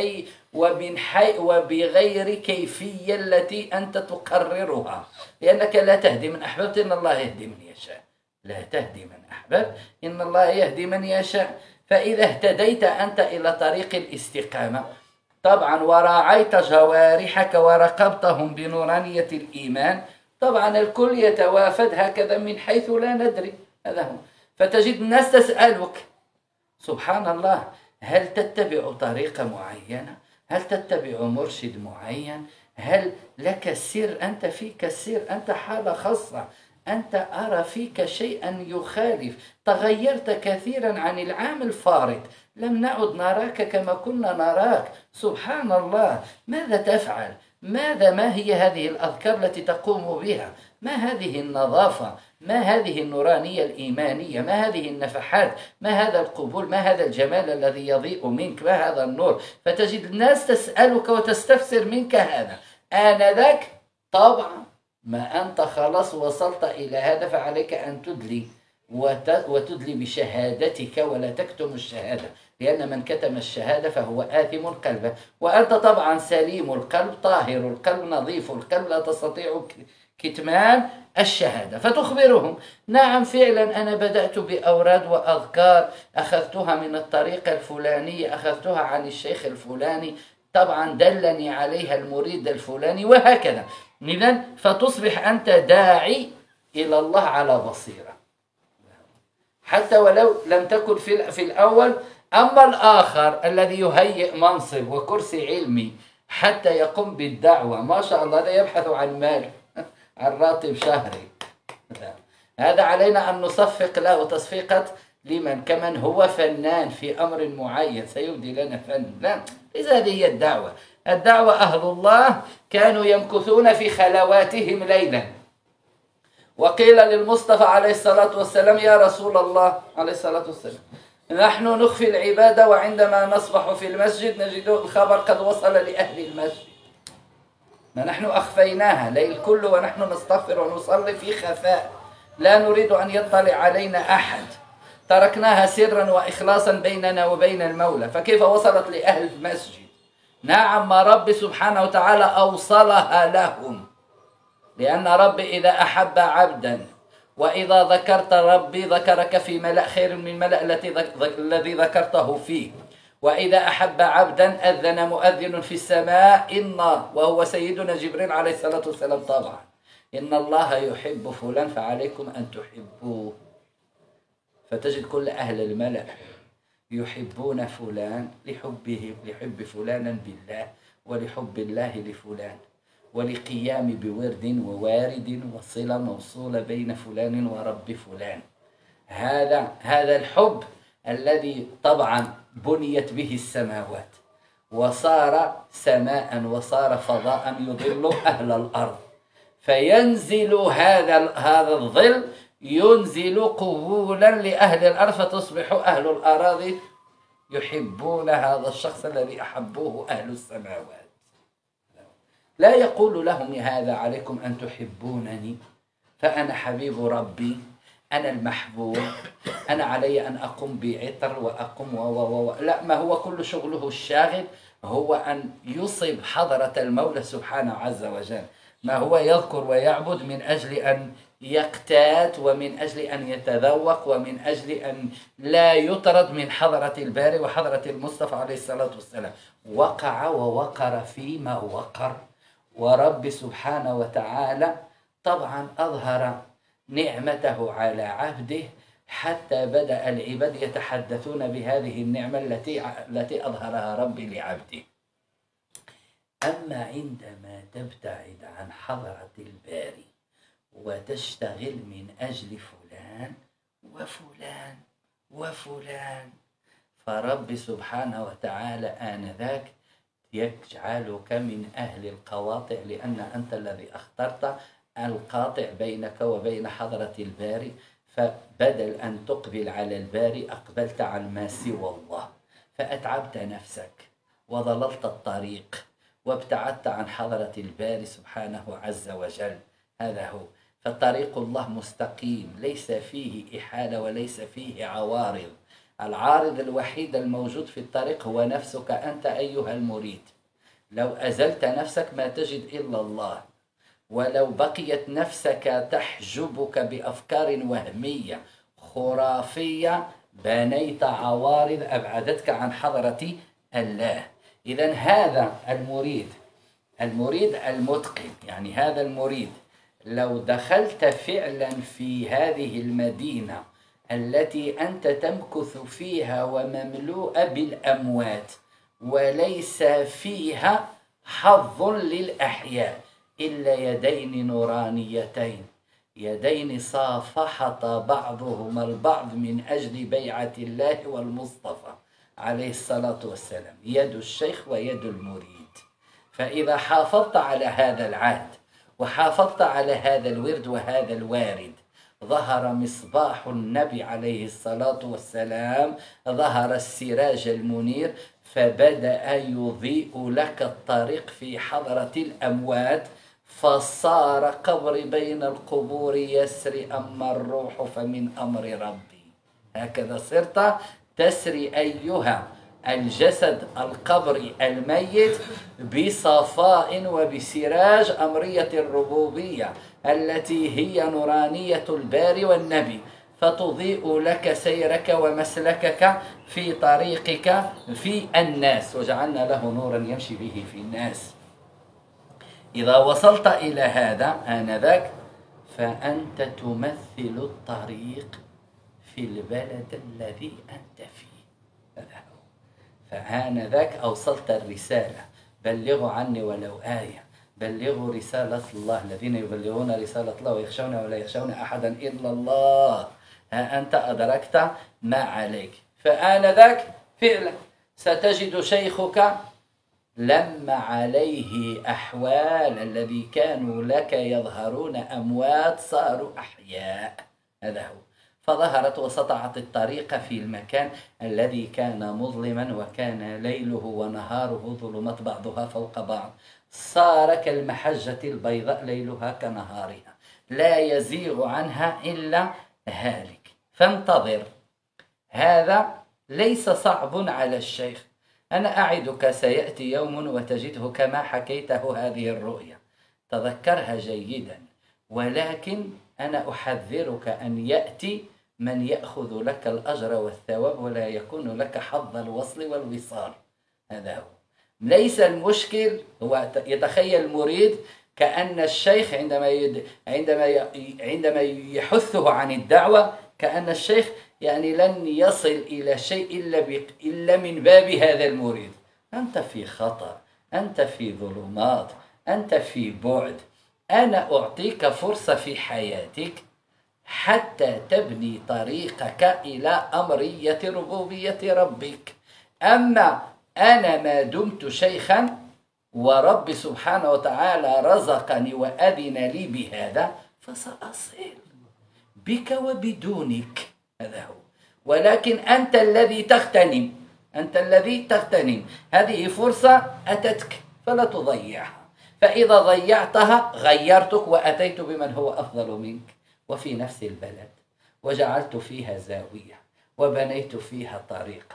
وبغير كيفية التي أنت تقررها، لأنك لا تهدي من أحببت، إن الله يهدي من يشاء. لا تهدي من أحببت، إن الله يهدي من يشاء. فإذا اهتديت أنت إلى طريق الاستقامة طبعا، وراعيت جوارحك ورقبتهم بنورانية الإيمان، طبعا الكل يتوافد هكذا من حيث لا ندري. هذا هو. فتجد الناس تسألك سبحان الله، هل تتبع طريقة معينة؟ هل تتبع مرشد معين؟ هل لك سر؟ أنت فيك سر، أنت حالة خاصة، أنت أرى فيك شيئا يخالف، تغيرت كثيرا عن العام الفارط، لم نعد نراك كما كنا نراك. سبحان الله، ماذا تفعل؟ ما هي هذه الأذكار التي تقوم بها؟ ما هذه النظافة؟ ما هذه النورانية الإيمانية؟ ما هذه النفحات؟ ما هذا القبول؟ ما هذا الجمال الذي يضيء منك؟ ما هذا النور؟ فتجد الناس تسألك وتستفسر منك هذا. آنذاك طبعا ما أنت خلاص وصلت إلى هذا، فعليك أن تدلي وتدلي بشهادتك ولا تكتم الشهادة، لأن من كتم الشهادة فهو آثم قلبه. وأنت طبعا سليم القلب، طاهر القلب، نظيف القلب، لا تستطيع كتمان الشهادة. فتخبرهم نعم فعلا أنا بدأت بأوراد وأذكار أخذتها من الطريقة الفلانية، أخذتها عن الشيخ الفلاني، طبعا دلني عليها المريد الفلاني، وهكذا. إذن فتصبح أنت داعي إلى الله على بصيرة، حتى ولو لم تكن في الأول. أما الآخر الذي يهيئ منصب وكرسي علمي حتى يقوم بالدعوة، ما شاء الله، لا يبحث عن مال، عن راتب شهري، هذا علينا أن نصفق له تصفيقة لمن كمن هو فنان في أمر معين سيبدي لنا فن. لا، ليس هذه هي الدعوة. الدعوة أهل الله كانوا يمكثون في خلواتهم ليلا، وقيل للمصطفى عليه الصلاة والسلام يا رسول الله عليه الصلاة والسلام، نحن نخفي العبادة، وعندما نصبح في المسجد نجد الخبر قد وصل لأهل المسجد، ما نحن أخفيناها ليل كله ونحن نستغفر ونصلي في خفاء، لا نريد أن يطلع علينا أحد، تركناها سرا وإخلاصا بيننا وبين المولى. فكيف وصلت لأهل المسجد؟ نعم، ما رب سبحانه وتعالى أوصلها لهم، لأن رب إذا أحب عبدا وإذا ذكرت ربي ذكرك في ملأ خير من الملأ الذي ذكرته فيه، وإذا أحب عبدا أذن مؤذن في السماء وهو سيدنا جبريل عليه الصلاة والسلام طبعا، إن الله يحب فلان فعليكم أن تحبوه. فتجد كل أهل الملأ يحبون فلان لحب فلانا بالله، ولحب الله لفلان، ولقيام بورد ووارد وصلة موصولة بين فلان ورب فلان. هذا الحب الذي طبعا بنيت به السماوات، وصار سماء وصار فضاء يظل أهل الأرض، فينزل هذا الظل ينزل قبولا لأهل الأرض، فتصبح أهل الأراضي يحبون هذا الشخص الذي أحبوه أهل السماوات. لا يقول لهم هذا عليكم أن تحبونني فأنا حبيب ربي، أنا المحبوب، أنا علي أن أقوم بعطر وأقوم لا، ما هو كل شغله الشاغل هو أن يصب حضرة المولى سبحانه عز وجل، ما هو يذكر ويعبد من أجل أن يقتات، ومن أجل أن يتذوق، ومن أجل أن لا يطرد من حضرة الباري وحضرة المصطفى عليه الصلاة والسلام. وقع ووقر فيما وقر، ورب سبحانه وتعالى طبعا أظهر نعمته على عبده حتى بدأ العباد يتحدثون بهذه النعمة التي أظهرها ربي لعبده. أما عندما تبتعد عن حضرة الباري وتشتغل من أجل فلان وفلان وفلان، فرب سبحانه وتعالى آنذاك يجعلك من أهل القواطع، لأن أنت الذي اخترت القاطع بينك وبين حضرة الباري. فبدل أن تقبل على الباري أقبلت عن ما سوى الله، فأتعبت نفسك وضللت الطريق وابتعدت عن حضرة الباري سبحانه عز وجل. هذا هو. فطريق الله مستقيم، ليس فيه إحالة وليس فيه عوارض. العارض الوحيد الموجود في الطريق هو نفسك أنت أيها المريد. لو أزلت نفسك ما تجد إلا الله، ولو بقيت نفسك تحجبك بأفكار وهمية خرافية بنيت عوارض أبعدتك عن حضرة الله. إذن هذا المريد المتقن، يعني هذا المريد لو دخلت فعلا في هذه المدينة التي أنت تمكث فيها ومملوءة بالأموات وليس فيها حظ للأحياء إلا يدين نورانيتين، يدين صافحتا بعضهما البعض من أجل بيعة الله والمصطفى عليه الصلاة والسلام، يد الشيخ ويد المريد. فإذا حافظت على هذا العهد وحافظت على هذا الورد وهذا الوارد، ظهر مصباح النبي عليه الصلاة والسلام، ظهر السراج المنير، فبدأ يضيء لك الطريق في حضرة الأموات، فصار قبر بين القبور يسري أما الروح فمن أمر ربي. هكذا صرت تسري أيها الجسد القبر الميت بصفاء وبسراج أمرية الربوبية التي هي نورانية الباري والنبي، فتضيء لك سيرك ومسلكك في طريقك في الناس، وجعلنا له نورا يمشي به في الناس. إذا وصلت إلى هذا آنذاك فأنت تمثل الطريق في البلد الذي أنت فيه. فآنذاك أوصلت الرسالة. بلغوا عني ولو آية، بلغوا رسالة الله، الذين يبلغون رسالة الله ويخشون ولا يخشون أحدا إلا الله. ها أنت أدركت ما عليك. فآنذاك فعلا ستجد شيخك لما عليه أحوال الذي كانوا لك يظهرون أموات صاروا أحياء. هذا هو. فظهرت وسطعت الطريق في المكان الذي كان مظلما وكان ليله ونهاره ظلمت بعضها فوق بعض، صار كالمحجة البيضاء ليلها كنهارها لا يزيغ عنها إلا هالك. فانتظر، هذا ليس صعب على الشيخ. أنا أعدك سيأتي يوم وتجده كما حكيته هذه الرؤيا، تذكرها جيدا، ولكن أنا أحذرك أن يأتي من يأخذ لك الأجر والثواب ولا يكون لك حظ الوصل والوصال. هذا هو. ليس المشكل هو يتخيل المريد كأن الشيخ عندما يحثه عن الدعوة كأن الشيخ يعني لن يصل إلى شيء إلا من باب هذا المريد. أنت في خطر، أنت في ظلمات، أنت في بعد. أنا أعطيك فرصة في حياتك حتى تبني طريقك إلى أمرية ربوبية ربك. أما أنا ما دمت شيخا ورب سبحانه وتعالى رزقني وأذن لي بهذا فسأصل بك وبدونك. هذا هو. ولكن أنت الذي تغتنم، أنت الذي تغتنم. هذه فرصة أتتك فلا تضيعها، فإذا ضيعتها غيرتك وأتيت بمن هو أفضل منك وفي نفس البلد، وجعلت فيها زاوية وبنيت فيها طريقة،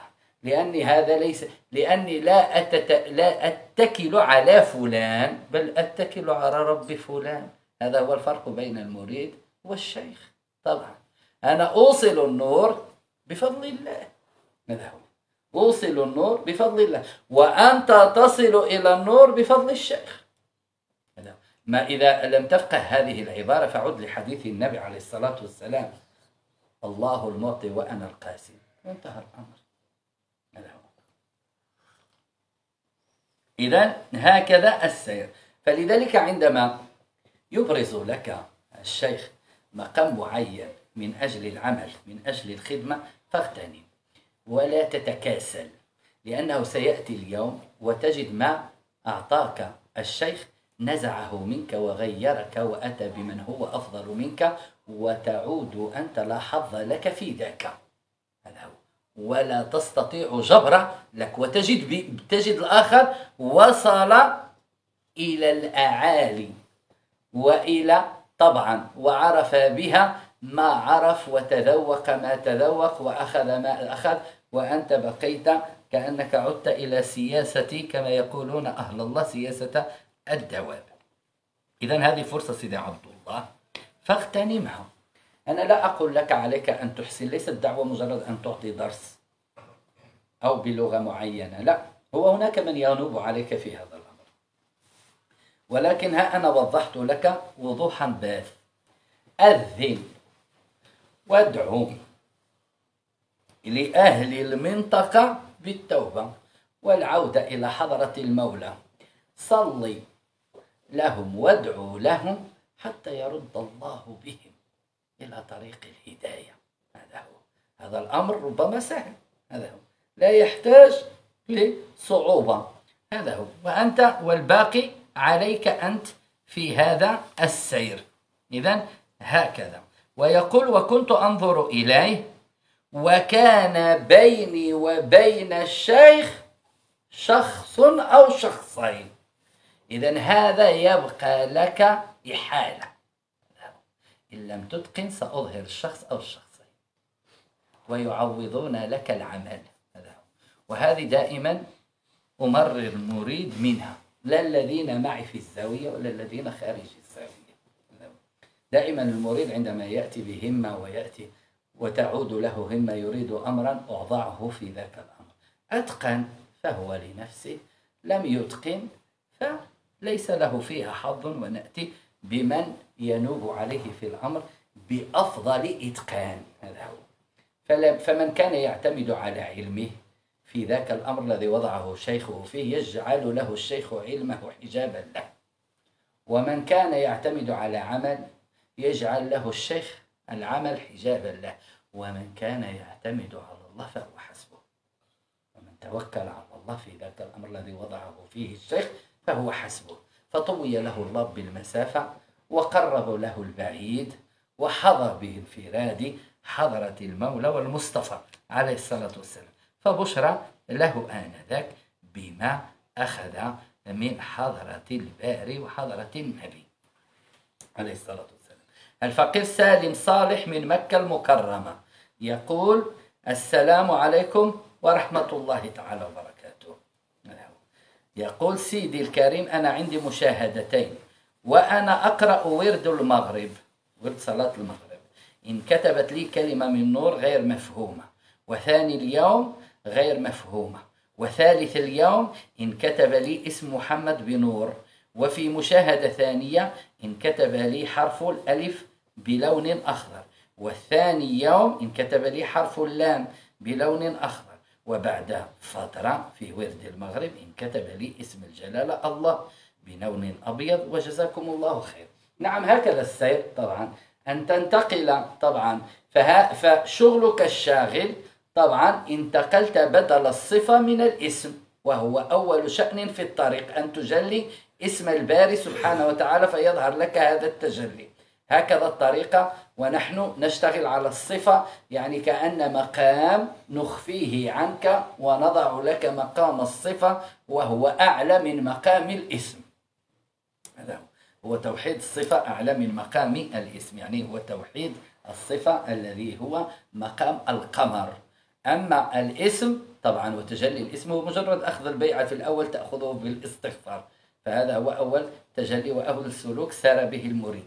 لأني لا أتكل على فلان بل أتكل على رب فلان. هذا هو الفرق بين المريد والشيخ. طبعا أنا أوصل النور بفضل الله، ماذا هو؟ أوصل النور بفضل الله، وأنت تصل إلى النور بفضل الشيخ. ما إذا لم تفقه هذه العبارة فعد لحديث النبي عليه الصلاة والسلام الله المعطي وأنا القاسم، وانتهى الأمر. إذن هكذا السير. فلذلك عندما يبرز لك الشيخ مقام معين من أجل العمل، من أجل الخدمة، فاغتنم ولا تتكاسل، لأنه سيأتي اليوم وتجد ما أعطاك الشيخ نزعه منك وغيرك وأتى بمن هو أفضل منك، وتعود أنت لا حظ لك في ذاك، هذا هو، ولا تستطيع جبر لك، وتجد الآخر وصل إلى الأعالي وإلى طبعا وعرف بها ما عرف وتذوق ما تذوق وأخذ ما أخذ، وأنت بقيت كأنك عدت إلى سياسة كما يقولون أهل الله سياسة الدواب. إذن هذه فرصة سيدي عبد الله فاغتنمها. أنا لا أقول لك عليك أن تحسن، ليست الدعوة مجرد أن تعطي درس أو بلغة معينة، لا، هو هناك من ينوب عليك في هذا الأمر، ولكن ها أنا وضحت لك وضوحا باث. أذن وادعو لأهل المنطقة بالتوبة والعودة إلى حضرة المولى، صلي لهم وادعو لهم حتى يرد الله بهم إلى طريق الهداية. هذا هو. هذا الأمر ربما سهل، هذا هو، لا يحتاج لصعوبة، هذا هو، وأنت والباقي عليك أنت في هذا السير. إذن هكذا. ويقول وكنت أنظر إليه وكان بيني وبين الشيخ شخص أو شخصين. إذن هذا يبقى لك إحالة، إن لم تتقن سأظهر الشخص أو الشخصين ويعوضون لك العمل. وهذه دائما أمرر المريد منها، لا الذين معي في الزاوية ولا الذين خارج الزاوية. دائما المريد عندما يأتي بهمة ويأتي وتعود له همة يريد أمرا أوضعه في ذاك الأمر، أتقن فهو لنفسه، لم يتقن فليس له فيها حظ، ونأتي بمن ينوب عليه في الأمر بأفضل إتقان. هذا هو. فمن كان يعتمد على علمه في ذاك الأمر الذي وضعه شيخه فيه يجعل له الشيخ علمه حجابا له، ومن كان يعتمد على عمل يجعل له الشيخ العمل حجابا له، ومن كان يعتمد على الله فهو حسبه، ومن توكل على الله في ذاك الأمر الذي وضعه فيه الشيخ فهو حسبه. فطوي له الله بالمسافة وقرب له البعيد وحضر بانفراد حضرة المولى والمصطفى عليه الصلاة والسلام، فبشرى له آنذاك بما أخذ من حضرة الباري وحضرة النبي عليه الصلاة والسلام. الفقير سالم صالح من مكة المكرمة يقول السلام عليكم ورحمة الله تعالى وبركاته. يقول سيدي الكريم أنا عندي مشاهدتين، وأنا أقرأ ورد المغرب، ورد صلاة المغرب، إن كتبت لي كلمة من نور غير مفهومة، وثاني اليوم غير مفهومة، وثالث اليوم إن كتب لي اسم محمد بنور، وفي مشاهدة ثانية إن كتب لي حرف الألف بلون أخضر، والثاني يوم إن كتب لي حرف اللام بلون أخضر، وبعد فترة في ورد المغرب إن كتب لي اسم الجلالة الله بلون أبيض، وجزاكم الله خير. نعم هكذا السير طبعا، أن تنتقل طبعا، فشغلك الشاغل طبعا انتقلت بدل الصفة من الاسم، وهو أول شأن في الطريق أن تجلي اسم الباري سبحانه وتعالى فيظهر لك هذا التجلي. هكذا الطريقة، ونحن نشتغل على الصفة، يعني كأن مقام نخفيه عنك ونضع لك مقام الصفة وهو أعلى من مقام الاسم. هذا هو توحيد الصفة أعلى من مقام الاسم، يعني هو توحيد الصفة الذي هو مقام القمر. أما الاسم طبعا وتجلي الاسم هو مجرد أخذ البيعة في الأول تأخذه بالاستغفار، فهذا هو أول تجلي وأول سلوك سار به المريد.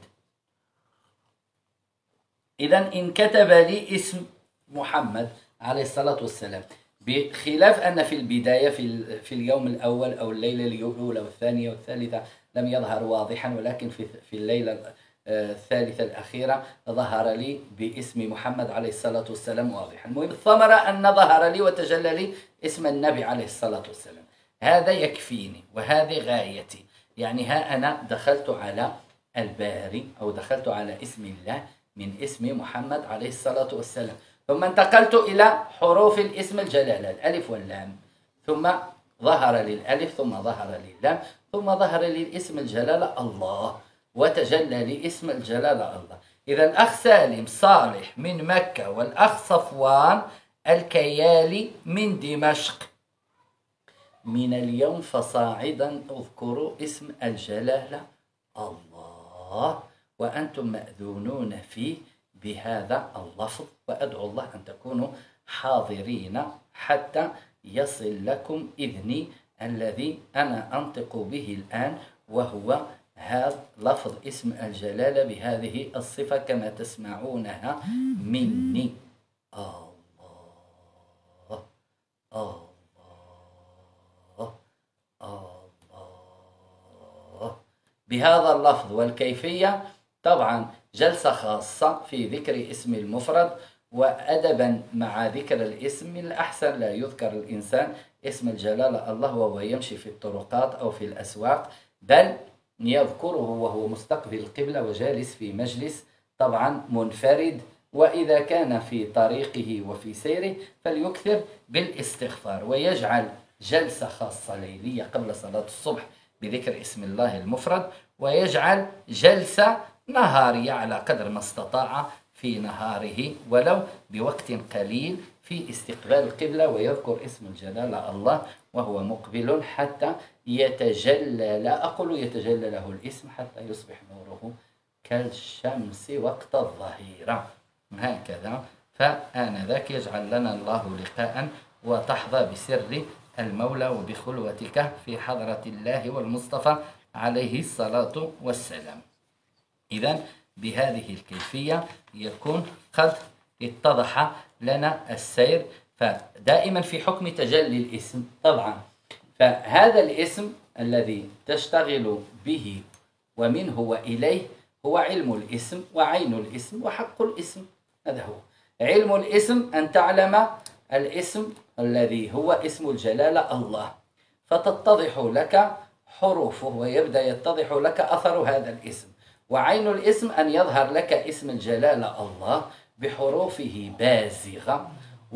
إذن إن كتب لي اسم محمد عليه الصلاة والسلام، بخلاف أن في البداية في اليوم الأول أو الليلة الأولى والثانية والثالثة لم يظهر واضحا، ولكن في الليلة الثالثة الأخيرة ظهر لي باسم محمد عليه الصلاة والسلام واضحا. المهم الثمرة أن ظهر لي وتجلى لي اسم النبي عليه الصلاة والسلام، هذا يكفيني وهذه غايتي. يعني ها أنا دخلت على الباري أو دخلت على اسم الله من اسم محمد عليه الصلاة والسلام، ثم انتقلت إلى حروف الاسم الجلالة الألف واللام، ثم ظهر لي الألف، ثم ظهر لي اللام، ثم ظهر لي الاسم الجلالة الله، وتجلى لي اسم الجلالة الله. إذا الأخ سالم صالح من مكة والأخ صفوان الكيالي من دمشق، من اليوم فصاعدا اذكروا اسم الجلالة الله، وأنتم مأذونون فيه بهذا اللفظ، وأدعو الله أن تكونوا حاضرين حتى يصل لكم إذني الذي أنا أنطق به الآن، وهو هذا لفظ اسم الجلالة بهذه الصفة كما تسمعونها مني. الله الله الله، بهذا اللفظ والكيفية. طبعا جلسة خاصة في ذكر اسم المفرد، وأدبا مع ذكر الاسم الأحسن لا يذكر الإنسان اسم الجلالة الله وهو يمشي في الطرقات أو في الأسواق، بل يذكره وهو مستقبل القبلة وجالس في مجلس طبعا منفرد، وإذا كان في طريقه وفي سيره فليكثر بالاستغفار، ويجعل جلسة خاصة ليلية قبل صلاة الصبح بذكر اسم الله المفرد، ويجعل جلسة نهارية على قدر ما استطاع في نهاره ولو بوقت قليل في استقبال القبلة، ويذكر اسم الجلالة الله وهو مقبل حتى يتجلى، لا أقول يتجلى له الاسم، حتى يصبح نوره كالشمس وقت الظهيرة هكذا. فآنذاك يجعل لنا الله لقاء وتحظى بسر المولى وبخلوتك في حضرة الله والمصطفى عليه الصلاة والسلام. إذن بهذه الكيفية يكون قد اتضح لنا السير. فدائما في حكم تجلي الاسم طبعا، فهذا الاسم الذي تشتغل به ومنه وإليه هو علم الاسم وعين الاسم وحق الاسم. هذا هو علم الاسم، أن تعلم الاسم الذي هو اسم الجلالة الله، فتتضح لك حروفه ويبدأ يتضح لك أثر هذا الاسم. وعين الاسم أن يظهر لك اسم الجلالة الله بحروفه بازغة،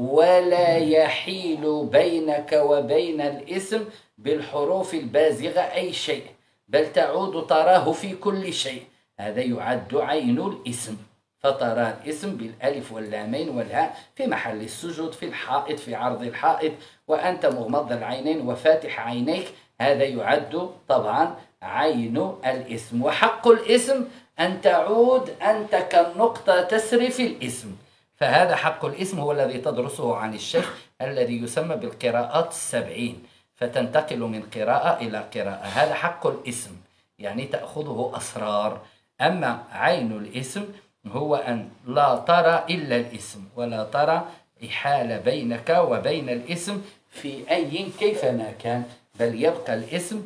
ولا يحيل بينك وبين الاسم بالحروف البازغة أي شيء، بل تعود تراه في كل شيء. هذا يعد عين الاسم، فترى الاسم بالألف واللامين والهاء في محل السجود، في الحائط، في عرض الحائط، وأنت مغمض العينين وفاتح عينيك، هذا يعد طبعا عين الاسم. وحق الاسم أن تعود أنت كالنقطة تسري في الاسم، فهذا حق الاسم هو الذي تدرسه عن الشيخ الذي يسمى بالقراءات 70، فتنتقل من قراءة إلى قراءة. هذا حق الاسم، يعني تأخذه أسرار. أما عين الاسم هو أن لا ترى إلا الاسم، ولا ترى إحالة بينك وبين الاسم في أي كيفما كان، بل يبقى الاسم.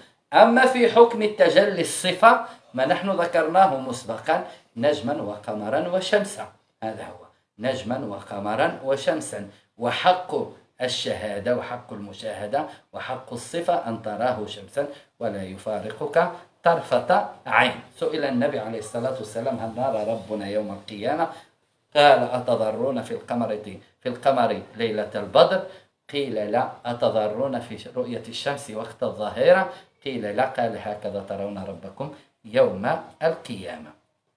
أما في حكم التجلي الصفة ما نحن ذكرناه مسبقا، نجما وقمرا وشمسا، هذا هو نجما وقمرا وشمسا. وحق الشهادة وحق المشاهدة وحق الصفة أن تراه شمسا ولا يفارقك طرفة عين. سئل النبي عليه الصلاة والسلام هل نرى ربنا يوم القيامة؟ قال أتضرون في القمر ليلة البدر؟ قيل لا. أتضرون في رؤية الشمس وقت الظهيرة؟ قيل لا. قال هكذا ترون ربكم يوم القيامة.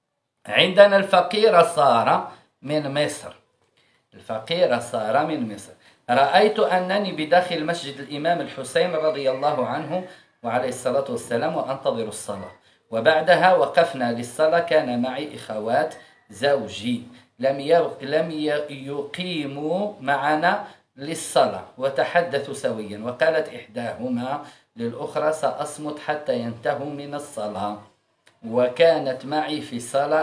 عندنا الفقير صار من مصر، الفقير صار من مصر. رأيت أنني بداخل مسجد الإمام الحسين رضي الله عنه وعليه الصلاة والسلام وأنتظر الصلاة، وبعدها وقفنا للصلاة، كان معي إخوات زوجي لم يقيموا معنا للصلاة، وتحدثوا سويا، وقالت إحداهما للأخرى سأصمت حتى ينتهوا من الصلاة. وكانت معي في الصلاة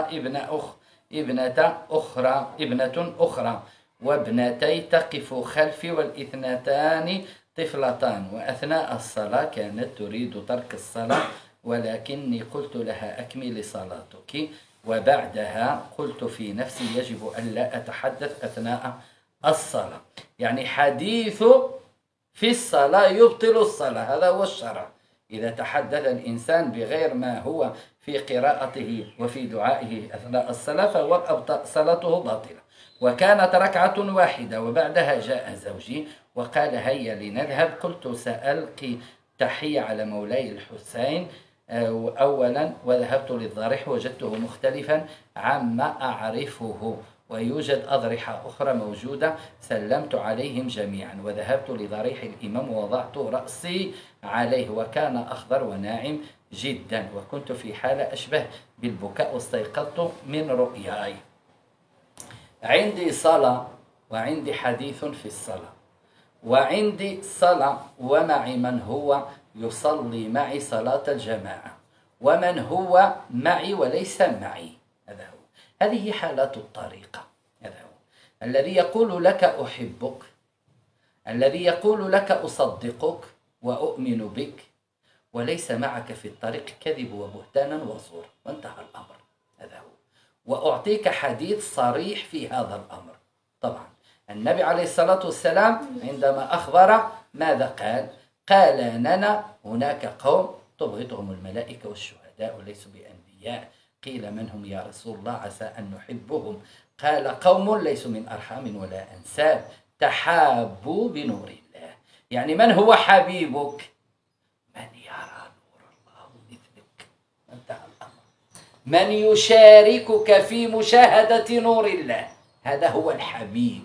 ابنة أخرى وابنتي تقف خلفي، والاثنتان طفلتان، وأثناء الصلاة كانت تريد ترك الصلاة ولكني قلت لها أكملي صلاتك، وبعدها قلت في نفسي يجب أن لا أتحدث أثناء الصلاة. يعني حديث في الصلاة يبطل الصلاة، هذا هو الشرع. إذا تحدث الإنسان بغير ما هو في قراءته وفي دعائه أثناء الصلاة فهو صلاته باطلة. وكانت ركعة واحدة وبعدها جاء زوجي وقال هيا لنذهب. قلت سألقي تحية على مولاي الحسين أولا، وذهبت للضريح وجدته مختلفا عما أعرفه، ويوجد أضرحة أخرى موجودة، سلمت عليهم جميعا وذهبت لضريح الإمام ووضعت رأسي عليه، وكان أخضر وناعم جدا، وكنت في حالة أشبه بالبكاء واستيقظت من رؤياي. عندي صلاة وعندي حديث في الصلاة، وعندي صلاة ومعي من هو يصلي معي صلاة الجماعة، ومن هو معي وليس معي. هذا هو، هذه حالات الطريقة. هذا هو الذي يقول لك أحبك، الذي يقول لك أصدقك وأؤمن بك، وليس معك في الطريق كذب وبهتانا وزور، وانتهى الأمر. هذا هو. وأعطيك حديث صريح في هذا الأمر. طبعا النبي عليه الصلاة والسلام عندما أخبر ماذا قال؟ قال أننا هناك قوم تبغضهم الملائكة والشهداء وليسوا بأنبياء. قيل من هم يا رسول الله؟ عسى أن نحبهم. قال قوم ليسوا من أرحام ولا أنساب، تحابوا بنور الله. يعني من هو حبيبك؟ من يرى نور الله مثلك، انتهى الأمر. من يشاركك في مشاهدة نور الله، هذا هو الحبيب.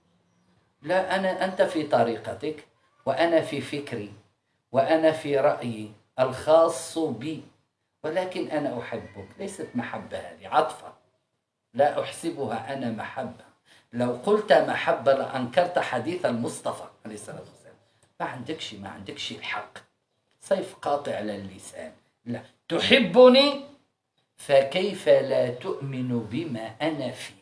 لا أنت في طريقتك وأنا في فكري وأنا في رأيي الخاص بي، ولكن أنا أحبك. ليست محبة، هذه عطفة، لا أحسبها أنا محبة. لو قلت محبة لأنكرت حديث المصطفى عليه الصلاة والسلام. ما عندكش الحق، صيف قاطع على اللسان. لا تحبني فكيف لا تؤمن بما أنا فيه؟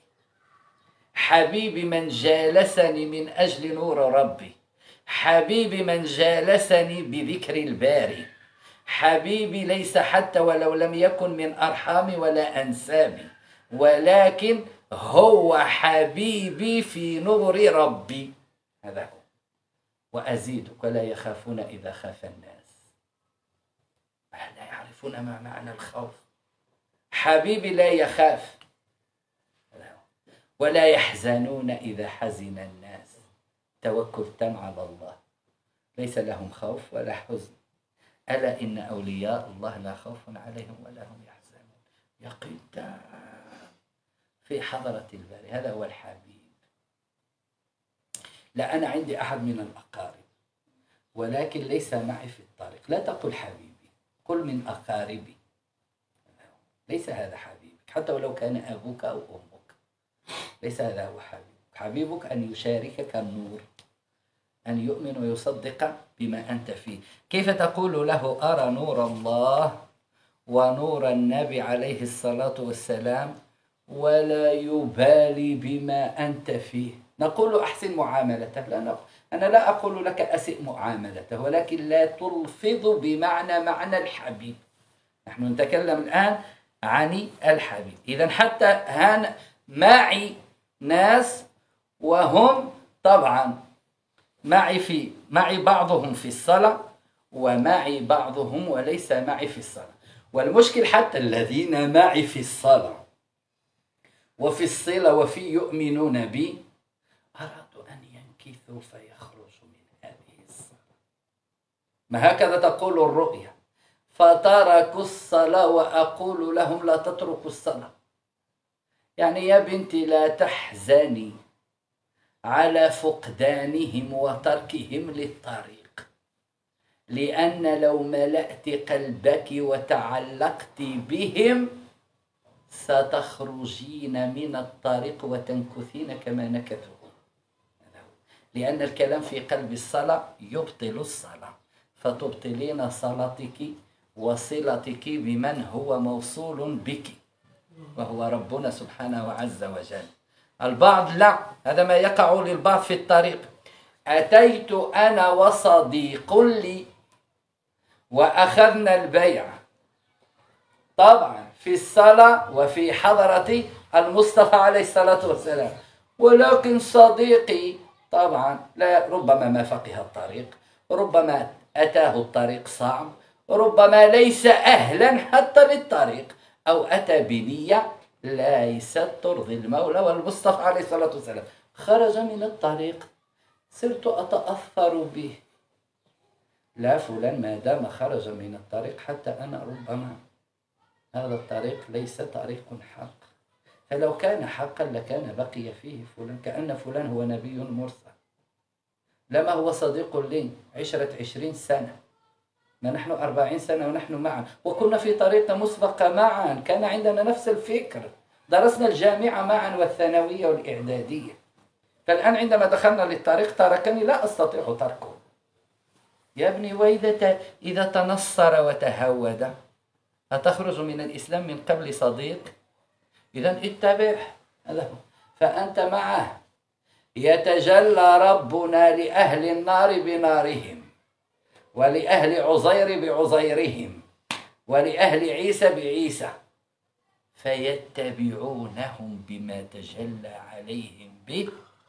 حبيبي من جالسني من أجل نور ربي، حبيبي من جالسني بذكر الباري، حبيبي ليس حتى ولو لم يكن من أرحامي ولا أنسابي، ولكن هو حبيبي في نور ربي. هذا هو. وأزيدك ولا يخافون إذا خاف الناس، لا يعرفون ما معنى الخوف. حبيبي لا يخاف ولا يحزنون إذا حزن الناس، توكل تام على الله، ليس لهم خوف ولا حزن. ألا إن أولياء الله لا خوف عليهم ولا هم يحزنون، يقين تام في حضرة الباري. هذا هو الحبيب. لا أنا عندي أحد من الأقارب ولكن ليس معي في الطريق، لا تقل حبيبي، قل من أقاربي. ليس هذا حبيبك، حتى ولو كان أبوك أو أمك، ليس هذا هو حبيبك. حبيبك أن يشاركك النور، أن يؤمن ويصدق بما أنت فيه. كيف تقول له أرى نور الله ونور النبي عليه الصلاة والسلام ولا يبالي بما أنت فيه؟ نقول أحسن معاملته، لا أنا لا أقول لك أسئ معاملته، ولكن لا تلفظ معنى الحبيب. نحن نتكلم الآن عن الحبيب. إذن حتى معي ناس وهم طبعا معي بعضهم في الصلاة ومعي بعضهم وليس معي في الصلاة. والمشكل حتى الذين معي في الصلاة وفي الصلة وفي يؤمنون بي أرادوا أن ينكثوا فيخرجوا من هذه الصلاة. ما هكذا تقول الرؤيا؟ فتركوا الصلاة وأقول لهم لا تتركوا الصلاة. يعني يا بنتي لا تحزني على فقدانهم وتركهم للطريق، لأن لو ملأت قلبك وتعلقت بهم ستخرجين من الطريق وتنكثين كما نكثوا. لأن الكلام في قلب الصلاة يبطل الصلاة، فتبطلين صلاتك وصلتك بمن هو موصول بك وهو ربنا سبحانه عز وجل. البعض لا، هذا ما يقع للبعض في الطريق. أتيت أنا وصديق لي وأخذنا البيع طبعا في الصلاة وفي حضرة المصطفى عليه الصلاة والسلام. ولكن صديقي طبعا لا، ربما ما فقه الطريق، ربما أتاه الطريق صعب، ربما ليس أهلا حتى للطريق، أو أتى بنية ليست ترضي المولى والمصطفى عليه الصلاة والسلام، خرج من الطريق، صرت أتأثر به. لا، فلان ما دام خرج من الطريق حتى أنا ربما هذا الطريق ليس طريق حق، فلو كان حقا لكان بقي فيه فلان، كأن فلان هو نبي مرسل، لما هو صديق لي 20 سنة، ما نحن 40 سنة ونحن معا، وكنا في طريق مسبقة معا، كان عندنا نفس الفكر، درسنا الجامعة معا والثانوية والإعدادية. فالآن عندما دخلنا للطريق تركني، لا أستطيع تركه. يا ابني، إذا تنصر وتهود أتخرج من الإسلام من قبل صديق؟ إذن اتبع هذا، فأنت معه. يتجلى ربنا لأهل النار بنارهم، ولأهل عزير بعزيرهم، ولأهل عيسى بعيسى، فيتبعونهم بما تجلى عليهم به،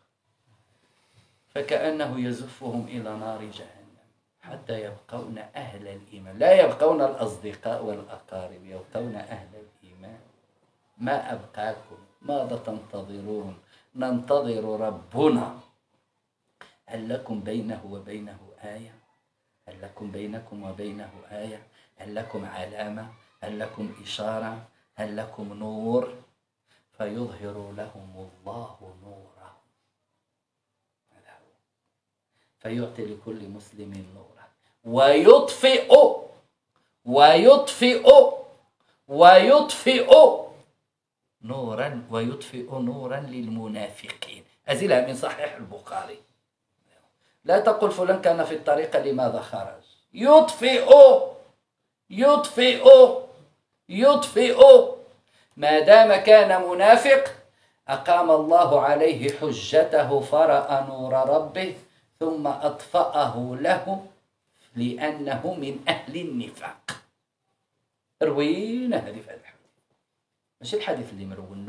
فكأنه يزفهم إلى نار جهنم حتى يبقون أهل الإيمان، لا يبقون الأصدقاء والأقارب، يبقون أهل الإيمان. ما أبقاكم، ماذا تنتظرون؟ ننتظر ربنا. هل لكم بينه وبينه آية؟ هل لكم بينكم وبينه آية؟ هل لكم علامة؟ هل لكم إشارة؟ هل لكم نور؟ فيظهر لهم الله نوره، فيعطي لكل مسلم نوره، ويطفئ نورا، ويطفئ نورا للمنافقين. أزلها من صحيح البخاري. لا تقل فلان كان في الطريق لماذا خرج. يطفئ ما دام كان منافق أقام الله عليه حجته، فرأى نور ربه ثم أطفأه له لأنه من أهل النفاق. روينا هذه في الحديث، مش الحديث اللي مروي،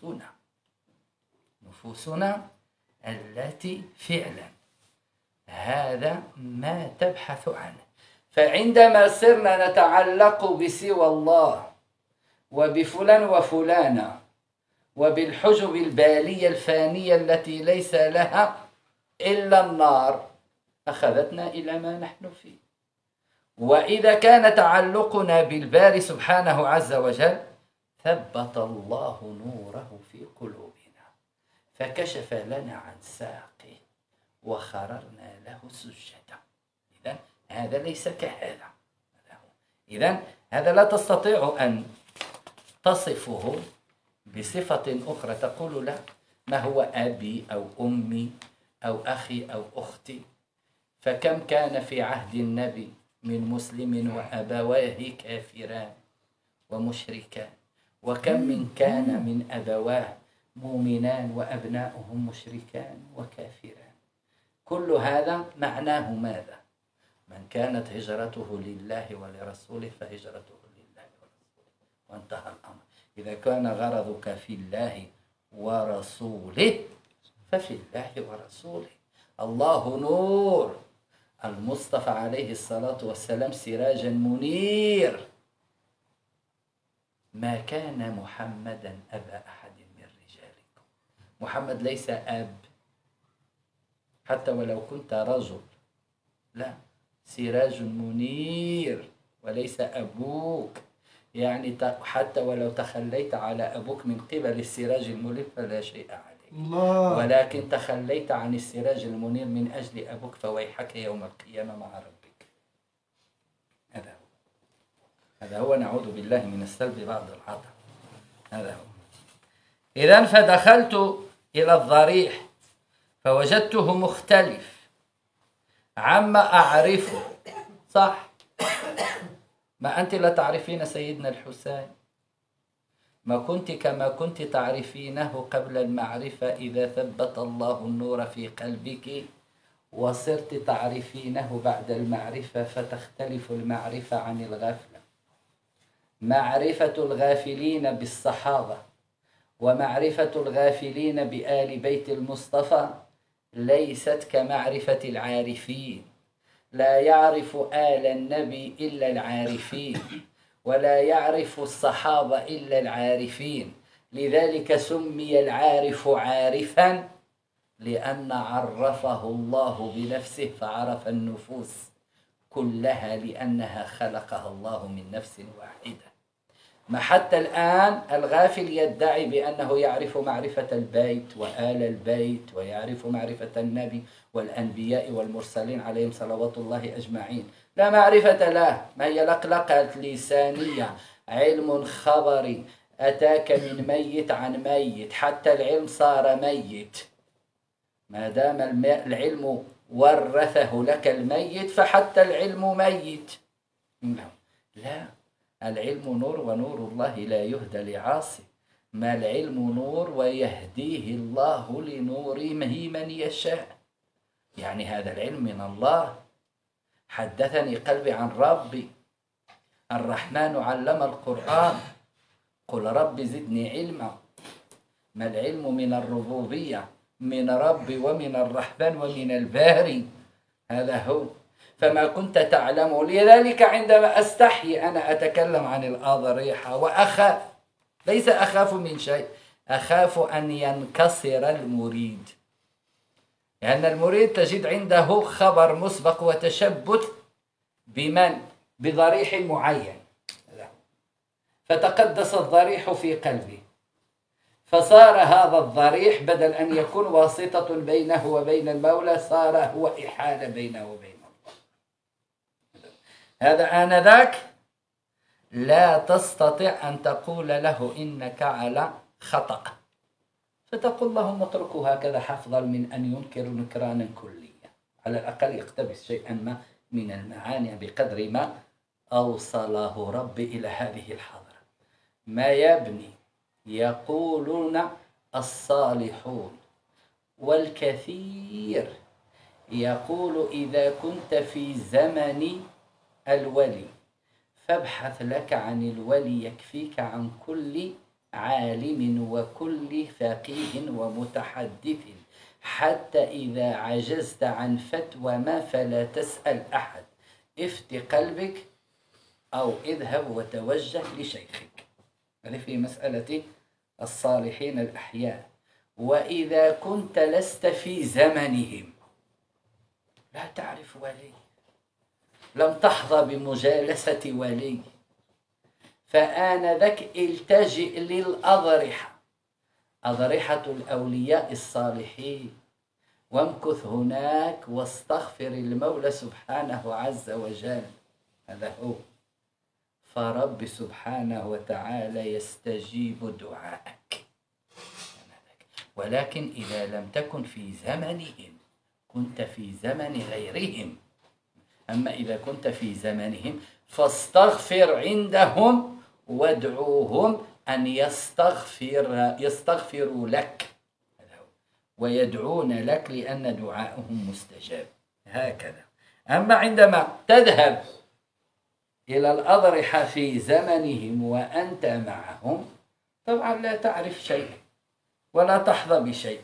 نفوسنا التي فعلا هذا ما تبحث عنه. فعندما صرنا نتعلق بسوى الله وبفلان وفلانة وبالحجب البالية الفانية التي ليس لها إلا النار، أخذتنا إلى ما نحن فيه. وإذا كان تعلقنا بالباري سبحانه عز وجل ثبت الله نوره في قلوبنا، فكشف لنا عن ساقه وخررنا له سجدا. إذن هذا ليس كهذا. إذن هذا لا تستطيع أن تصفه بصفة أخرى، تقول لا، ما هو أبي أو أمي أو أخي أو أختي. فكم كان في عهد النبي من مسلم وأبواه كافران ومشركان، وكم من كان من أبواه مؤمنان وأبناؤهم مشركان وكافران. كل هذا معناه ماذا؟ من كانت هجرته لله ولرسوله فهجرته لله ورسوله، وانتهى الأمر. إذا كان غرضك في الله ورسوله ففي الله ورسوله. الله نور، المصطفى عليه الصلاة والسلام سراجا منير. ما كان محمدا أبا أحد من رجالكم. محمد ليس أب، حتى ولو كنت رجل، لا، سراج منير وليس أبوك. يعني حتى ولو تخليت على أبوك من قبل السراج المنير فلا شيء عليك الله. ولكن تخليت عن السراج المنير من أجل أبوك فويحك يوم القيامة مع ربك. هذا هو نعوذ بالله من السلب بعد العطاء. هذا هو. إذن فدخلت إلى الضريح فوجدته مختلف عما أعرفه. صح، ما أنت لا تعرفين سيدنا الحسين، ما كنت كما كنت تعرفينه قبل المعرفة. إذا ثبت الله النور في قلبك وصرت تعرفينه بعد المعرفة فتختلف المعرفة عن الغفلة. معرفة الغافلين بالصحابة ومعرفة الغافلين بآل بيت المصطفى ليست كمعرفة العارفين. لا يعرف آل النبي إلا العارفين، ولا يعرف الصحابة إلا العارفين. لذلك سمي العارف عارفا، لأن عرفه الله بنفسه فعرف النفوس كلها، لأنها خلقها الله من نفس واحدة. ما حتى الآن الغافل يدعي بأنه يعرف معرفة البيت وآل البيت، ويعرف معرفة النبي والأنبياء والمرسلين عليهم صلوات الله أجمعين. لا معرفة له، ما هي لقلقة لسانية، علم خبري أتاك من ميت عن ميت، حتى العلم صار ميت. ما دام العلم ورثه لك الميت فحتى العلم ميت. لا، العلم نور، ونور الله لا يهدى لعاصي. ما العلم نور ويهديه الله لنوره من يشاء. يعني هذا العلم من الله. حدثني قلبي عن ربي. الرحمن علم القرآن، قل رب زدني علما. ما العلم من الربوبية، من ربي ومن الرحمن ومن الباري. هذا هو. فما كنت تعلم. لذلك عندما أستحي أنا أتكلم عن الأضرحة وأخاف، ليس أخاف من شيء، أخاف أن ينكسر المريد. لأن المريد تجد عنده خبر مسبق وتشبث بمن؟ بضريح معين، فتقدس الضريح في قلبه، فصار هذا الضريح بدل أن يكون واسطة بينه وبين المولى، صار هو إحالة بينه وبين الله. هذا آنذاك لا تستطيع أن تقول له إنك على خطأ، فتقول اللهم اتركه هكذا أفضل من أن ينكر نكرانا كليا. على الأقل يقتبس شيئا ما من المعاني بقدر ما أوصله ربي إلى هذه الحضرة. ما يبني يقولون الصالحون والكثير يقول إذا كنت في زمن الولي فابحث لك عن الولي يكفيك عن كل عالم وكل فقيه ومتحدث، حتى إذا عجزت عن فتوى ما فلا تسأل أحد، افت قلبك أو اذهب وتوجه لشيخك. هذه في مسألة الصالحين الأحياء. وإذا كنت لست في زمنهم، لا تعرف ولي، لم تحظى بمجالسة ولي، فآنذاك التجئ للأضرحة، أضرحة الأولياء الصالحين، وامكث هناك واستغفر المولى سبحانه عز وجل. هذا هو. فرب سبحانه وتعالى يستجيب دعائك. ولكن إذا لم تكن في زمنهم كنت في زمن غيرهم. أما إذا كنت في زمنهم فاستغفر عندهم وادعوهم أن يستغفروا لك ويدعون لك، لأن دعاءهم مستجاب. هكذا. أما عندما تذهب إلى الأضرحة في زمنهم وأنت معهم، طبعا لا تعرف شيء ولا تحظى بشيء.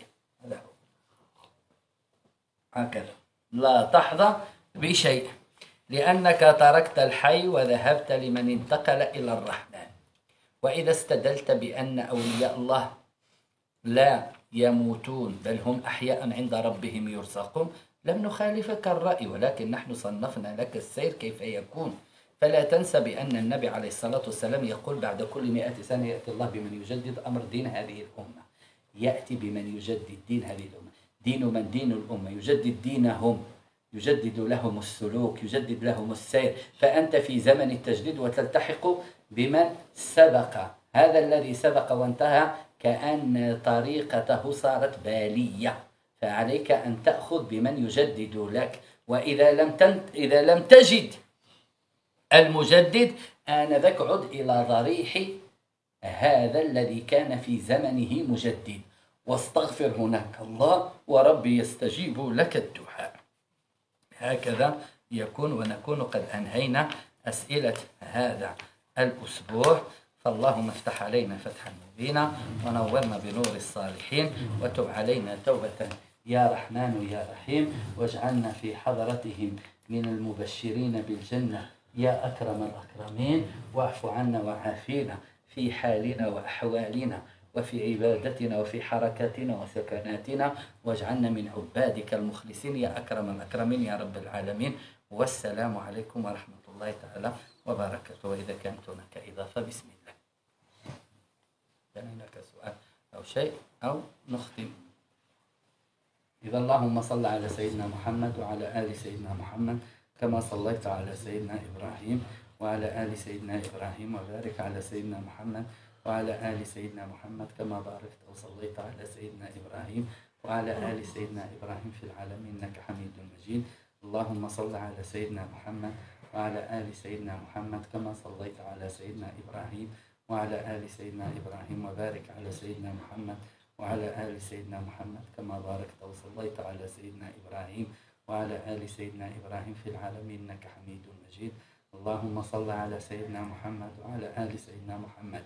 هكذا لا تحظى بشيء، لأنك تركت الحي وذهبت لمن انتقل إلى الرحمن. وإذا استدلت بأن أولياء الله لا يموتون بل هم أحياء عند ربهم يرزقون، لم نخالفك الرأي، ولكن نحن صنفنا لك السير كيف يكون. فلا تنسى بأن النبي عليه الصلاة والسلام يقول بعد كل 100 سنة يأتي الله بمن يجدد أمر دين هذه الأمة. يأتي بمن يجدد دين هذه الأمة. دين من؟ دين الأمة. يجدد دينهم، يجدد لهم السلوك، يجدد لهم السير. فأنت في زمن التجديد وتلتحق بمن سبق. هذا الذي سبق وانتهى كأن طريقته صارت بالية، فعليك أن تأخذ بمن يجدد لك. وإذا لم تجد المجدد آنذاك عد إلى ضريح هذا الذي كان في زمنه مجدد، واستغفر هناك الله، وربي يستجيب لك الدعاء. هكذا يكون. ونكون قد أنهينا أسئلة هذا الأسبوع. فاللهم افتح علينا فتحا مبينا ونورنا بنور الصالحين وتب علينا توبة يا رحمن يا رحيم، واجعلنا في حضرتهم من المبشرين بالجنة يا أكرم الأكرمين، واعف عنا وعافينا في حالنا وأحوالنا وفي عبادتنا وفي حركاتنا وسكناتنا، واجعلنا من عبادك المخلصين يا أكرم الأكرمين يا رب العالمين. والسلام عليكم ورحمة الله تعالى وبركاته. وإذا كانت هناك إضافة بسم الله. كان هناك سؤال أو شيء أو نختم؟ إذا اللهم صل على سيدنا محمد وعلى آل سيدنا محمد كما صليت على سيدنا إبراهيم وعلى آل سيدنا إبراهيم، وبارك على سيدنا محمد وعلى آل سيدنا محمد كما باركت وصليت على سيدنا إبراهيم وعلى آل سيدنا إبراهيم في العالمين إنك حميد مجيد. اللهم صل على سيدنا محمد وعلى آل سيدنا محمد كما صليت على سيدنا إبراهيم وعلى آل سيدنا إبراهيم، وبارك على سيدنا محمد وعلى آل سيدنا محمد كما باركت وصليت على سيدنا إبراهيم وعلى آل سيدنا إبراهيم في العالمين إنك حميد مجيد. اللهم صل على سيدنا محمد وعلى آل سيدنا محمد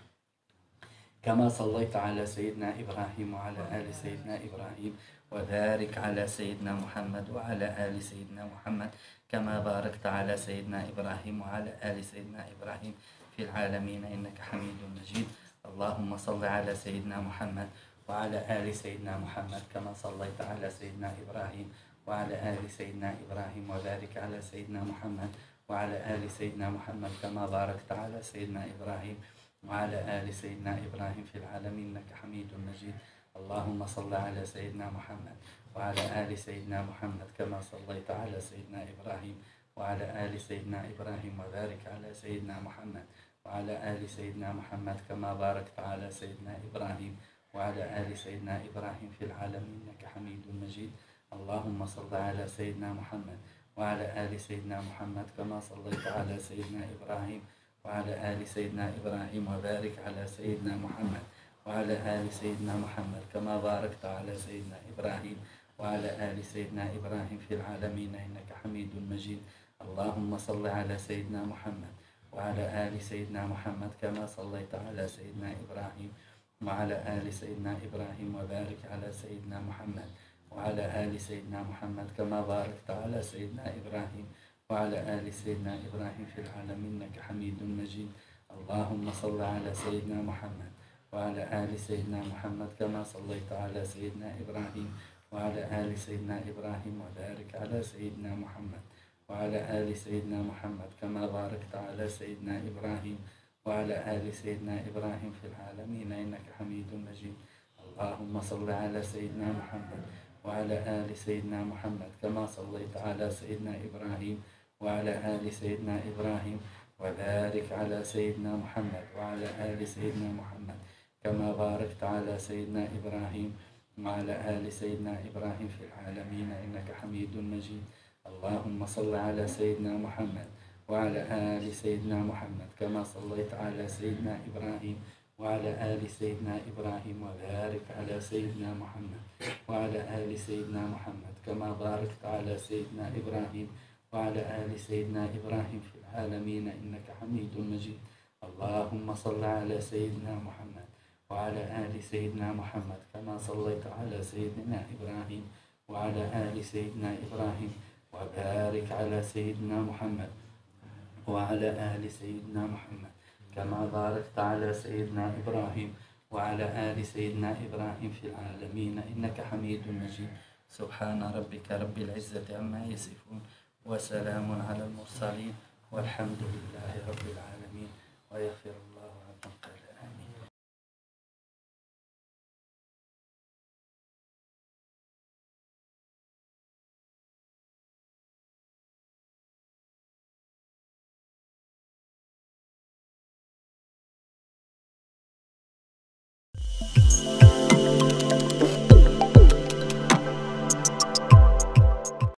كما صليت على سيدنا إبراهيم وعلى آل سيدنا إبراهيم، وبارك على سيدنا محمد وعلى آل سيدنا محمد كما باركت على سيدنا إبراهيم وعلى آل سيدنا إبراهيم في العالمين إنك حميد مجيد. اللهم صل على سيدنا محمد وعلى آل سيدنا محمد كما صليت على سيدنا إبراهيم وعلى آل سيدنا إبراهيم، وبارك على سيدنا محمد وعلى آل سيدنا محمد كما باركت على سيدنا إبراهيم وعلى آل سيدنا إبراهيم في العالمين إنك حميد مجيد. اللهم صل على سيدنا محمد وعلى آل سيدنا محمد كما صليت على سيدنا إبراهيم وعلى آل سيدنا إبراهيم، وبارك على سيدنا محمد وعلى آل سيدنا محمد كما باركت على سيدنا إبراهيم وعلى آل سيدنا إبراهيم في العالمين إنك حميد مجيد. اللهم صل على سيدنا محمد وعلى آل سيدنا محمد كما صليت على سيدنا إبراهيم وعلى آل سيدنا إبراهيم، وبارك على سيدنا محمد وعلى آل سيدنا محمد كما باركت على سيدنا إبراهيم وعلى آل سيدنا إبراهيم في العالمين إنك حميد مجيد. اللهم صل على سيدنا محمد وعلى آل سيدنا محمد كما صليت على سيدنا إبراهيم وعلى آل سيدنا إبراهيم، وبارك على سيدنا محمد وعلى آل سيدنا محمد كما باركت على سيدنا إبراهيم وعلى آل سيدنا إبراهيم في العالمين إنك حميد مجيد. اللهم صل على سيدنا محمد وعلى آل سيدنا محمد كما صليت على سيدنا إبراهيم وعلى آل سيدنا إبراهيم، وبارك على سيدنا محمد وعلى آل سيدنا محمد كما باركت على سيدنا إبراهيم وعلى آل سيدنا إبراهيم في العالمين إنك حميد مجيد. اللهم صل على سيدنا محمد وعلى آل سيدنا محمد كما صليت على سيدنا إبراهيم وعلى آل سيدنا إبراهيم، وبارك على سيدنا محمد وعلى آل سيدنا محمد كما باركت على سيدنا إبراهيم وعلى آل سيدنا إبراهيم في العالمين إنك حميد مجيد. اللهم صل على سيدنا محمد وعلى آل سيدنا محمد كما صليت على سيدنا إبراهيم وعلى آل سيدنا إبراهيم، وبارك على سيدنا محمد وعلى آل سيدنا محمد كما باركت على سيدنا إبراهيم وعلى آل سيدنا إبراهيم في العالمين إنك حميد مجيد. اللهم صل على سيدنا محمد وعلى آل سيدنا محمد كما صليت على سيدنا إبراهيم وعلى آل سيدنا إبراهيم، وبارك على سيدنا محمد وعلى آل سيدنا محمد كما باركت على سيدنا إبراهيم وعلى آل سيدنا إبراهيم في العالمين إنك حميد مجيد. سبحان ربك رب العزة عما يصفون وسلام على المرسلين والحمد لله رب العالمين. ويغفر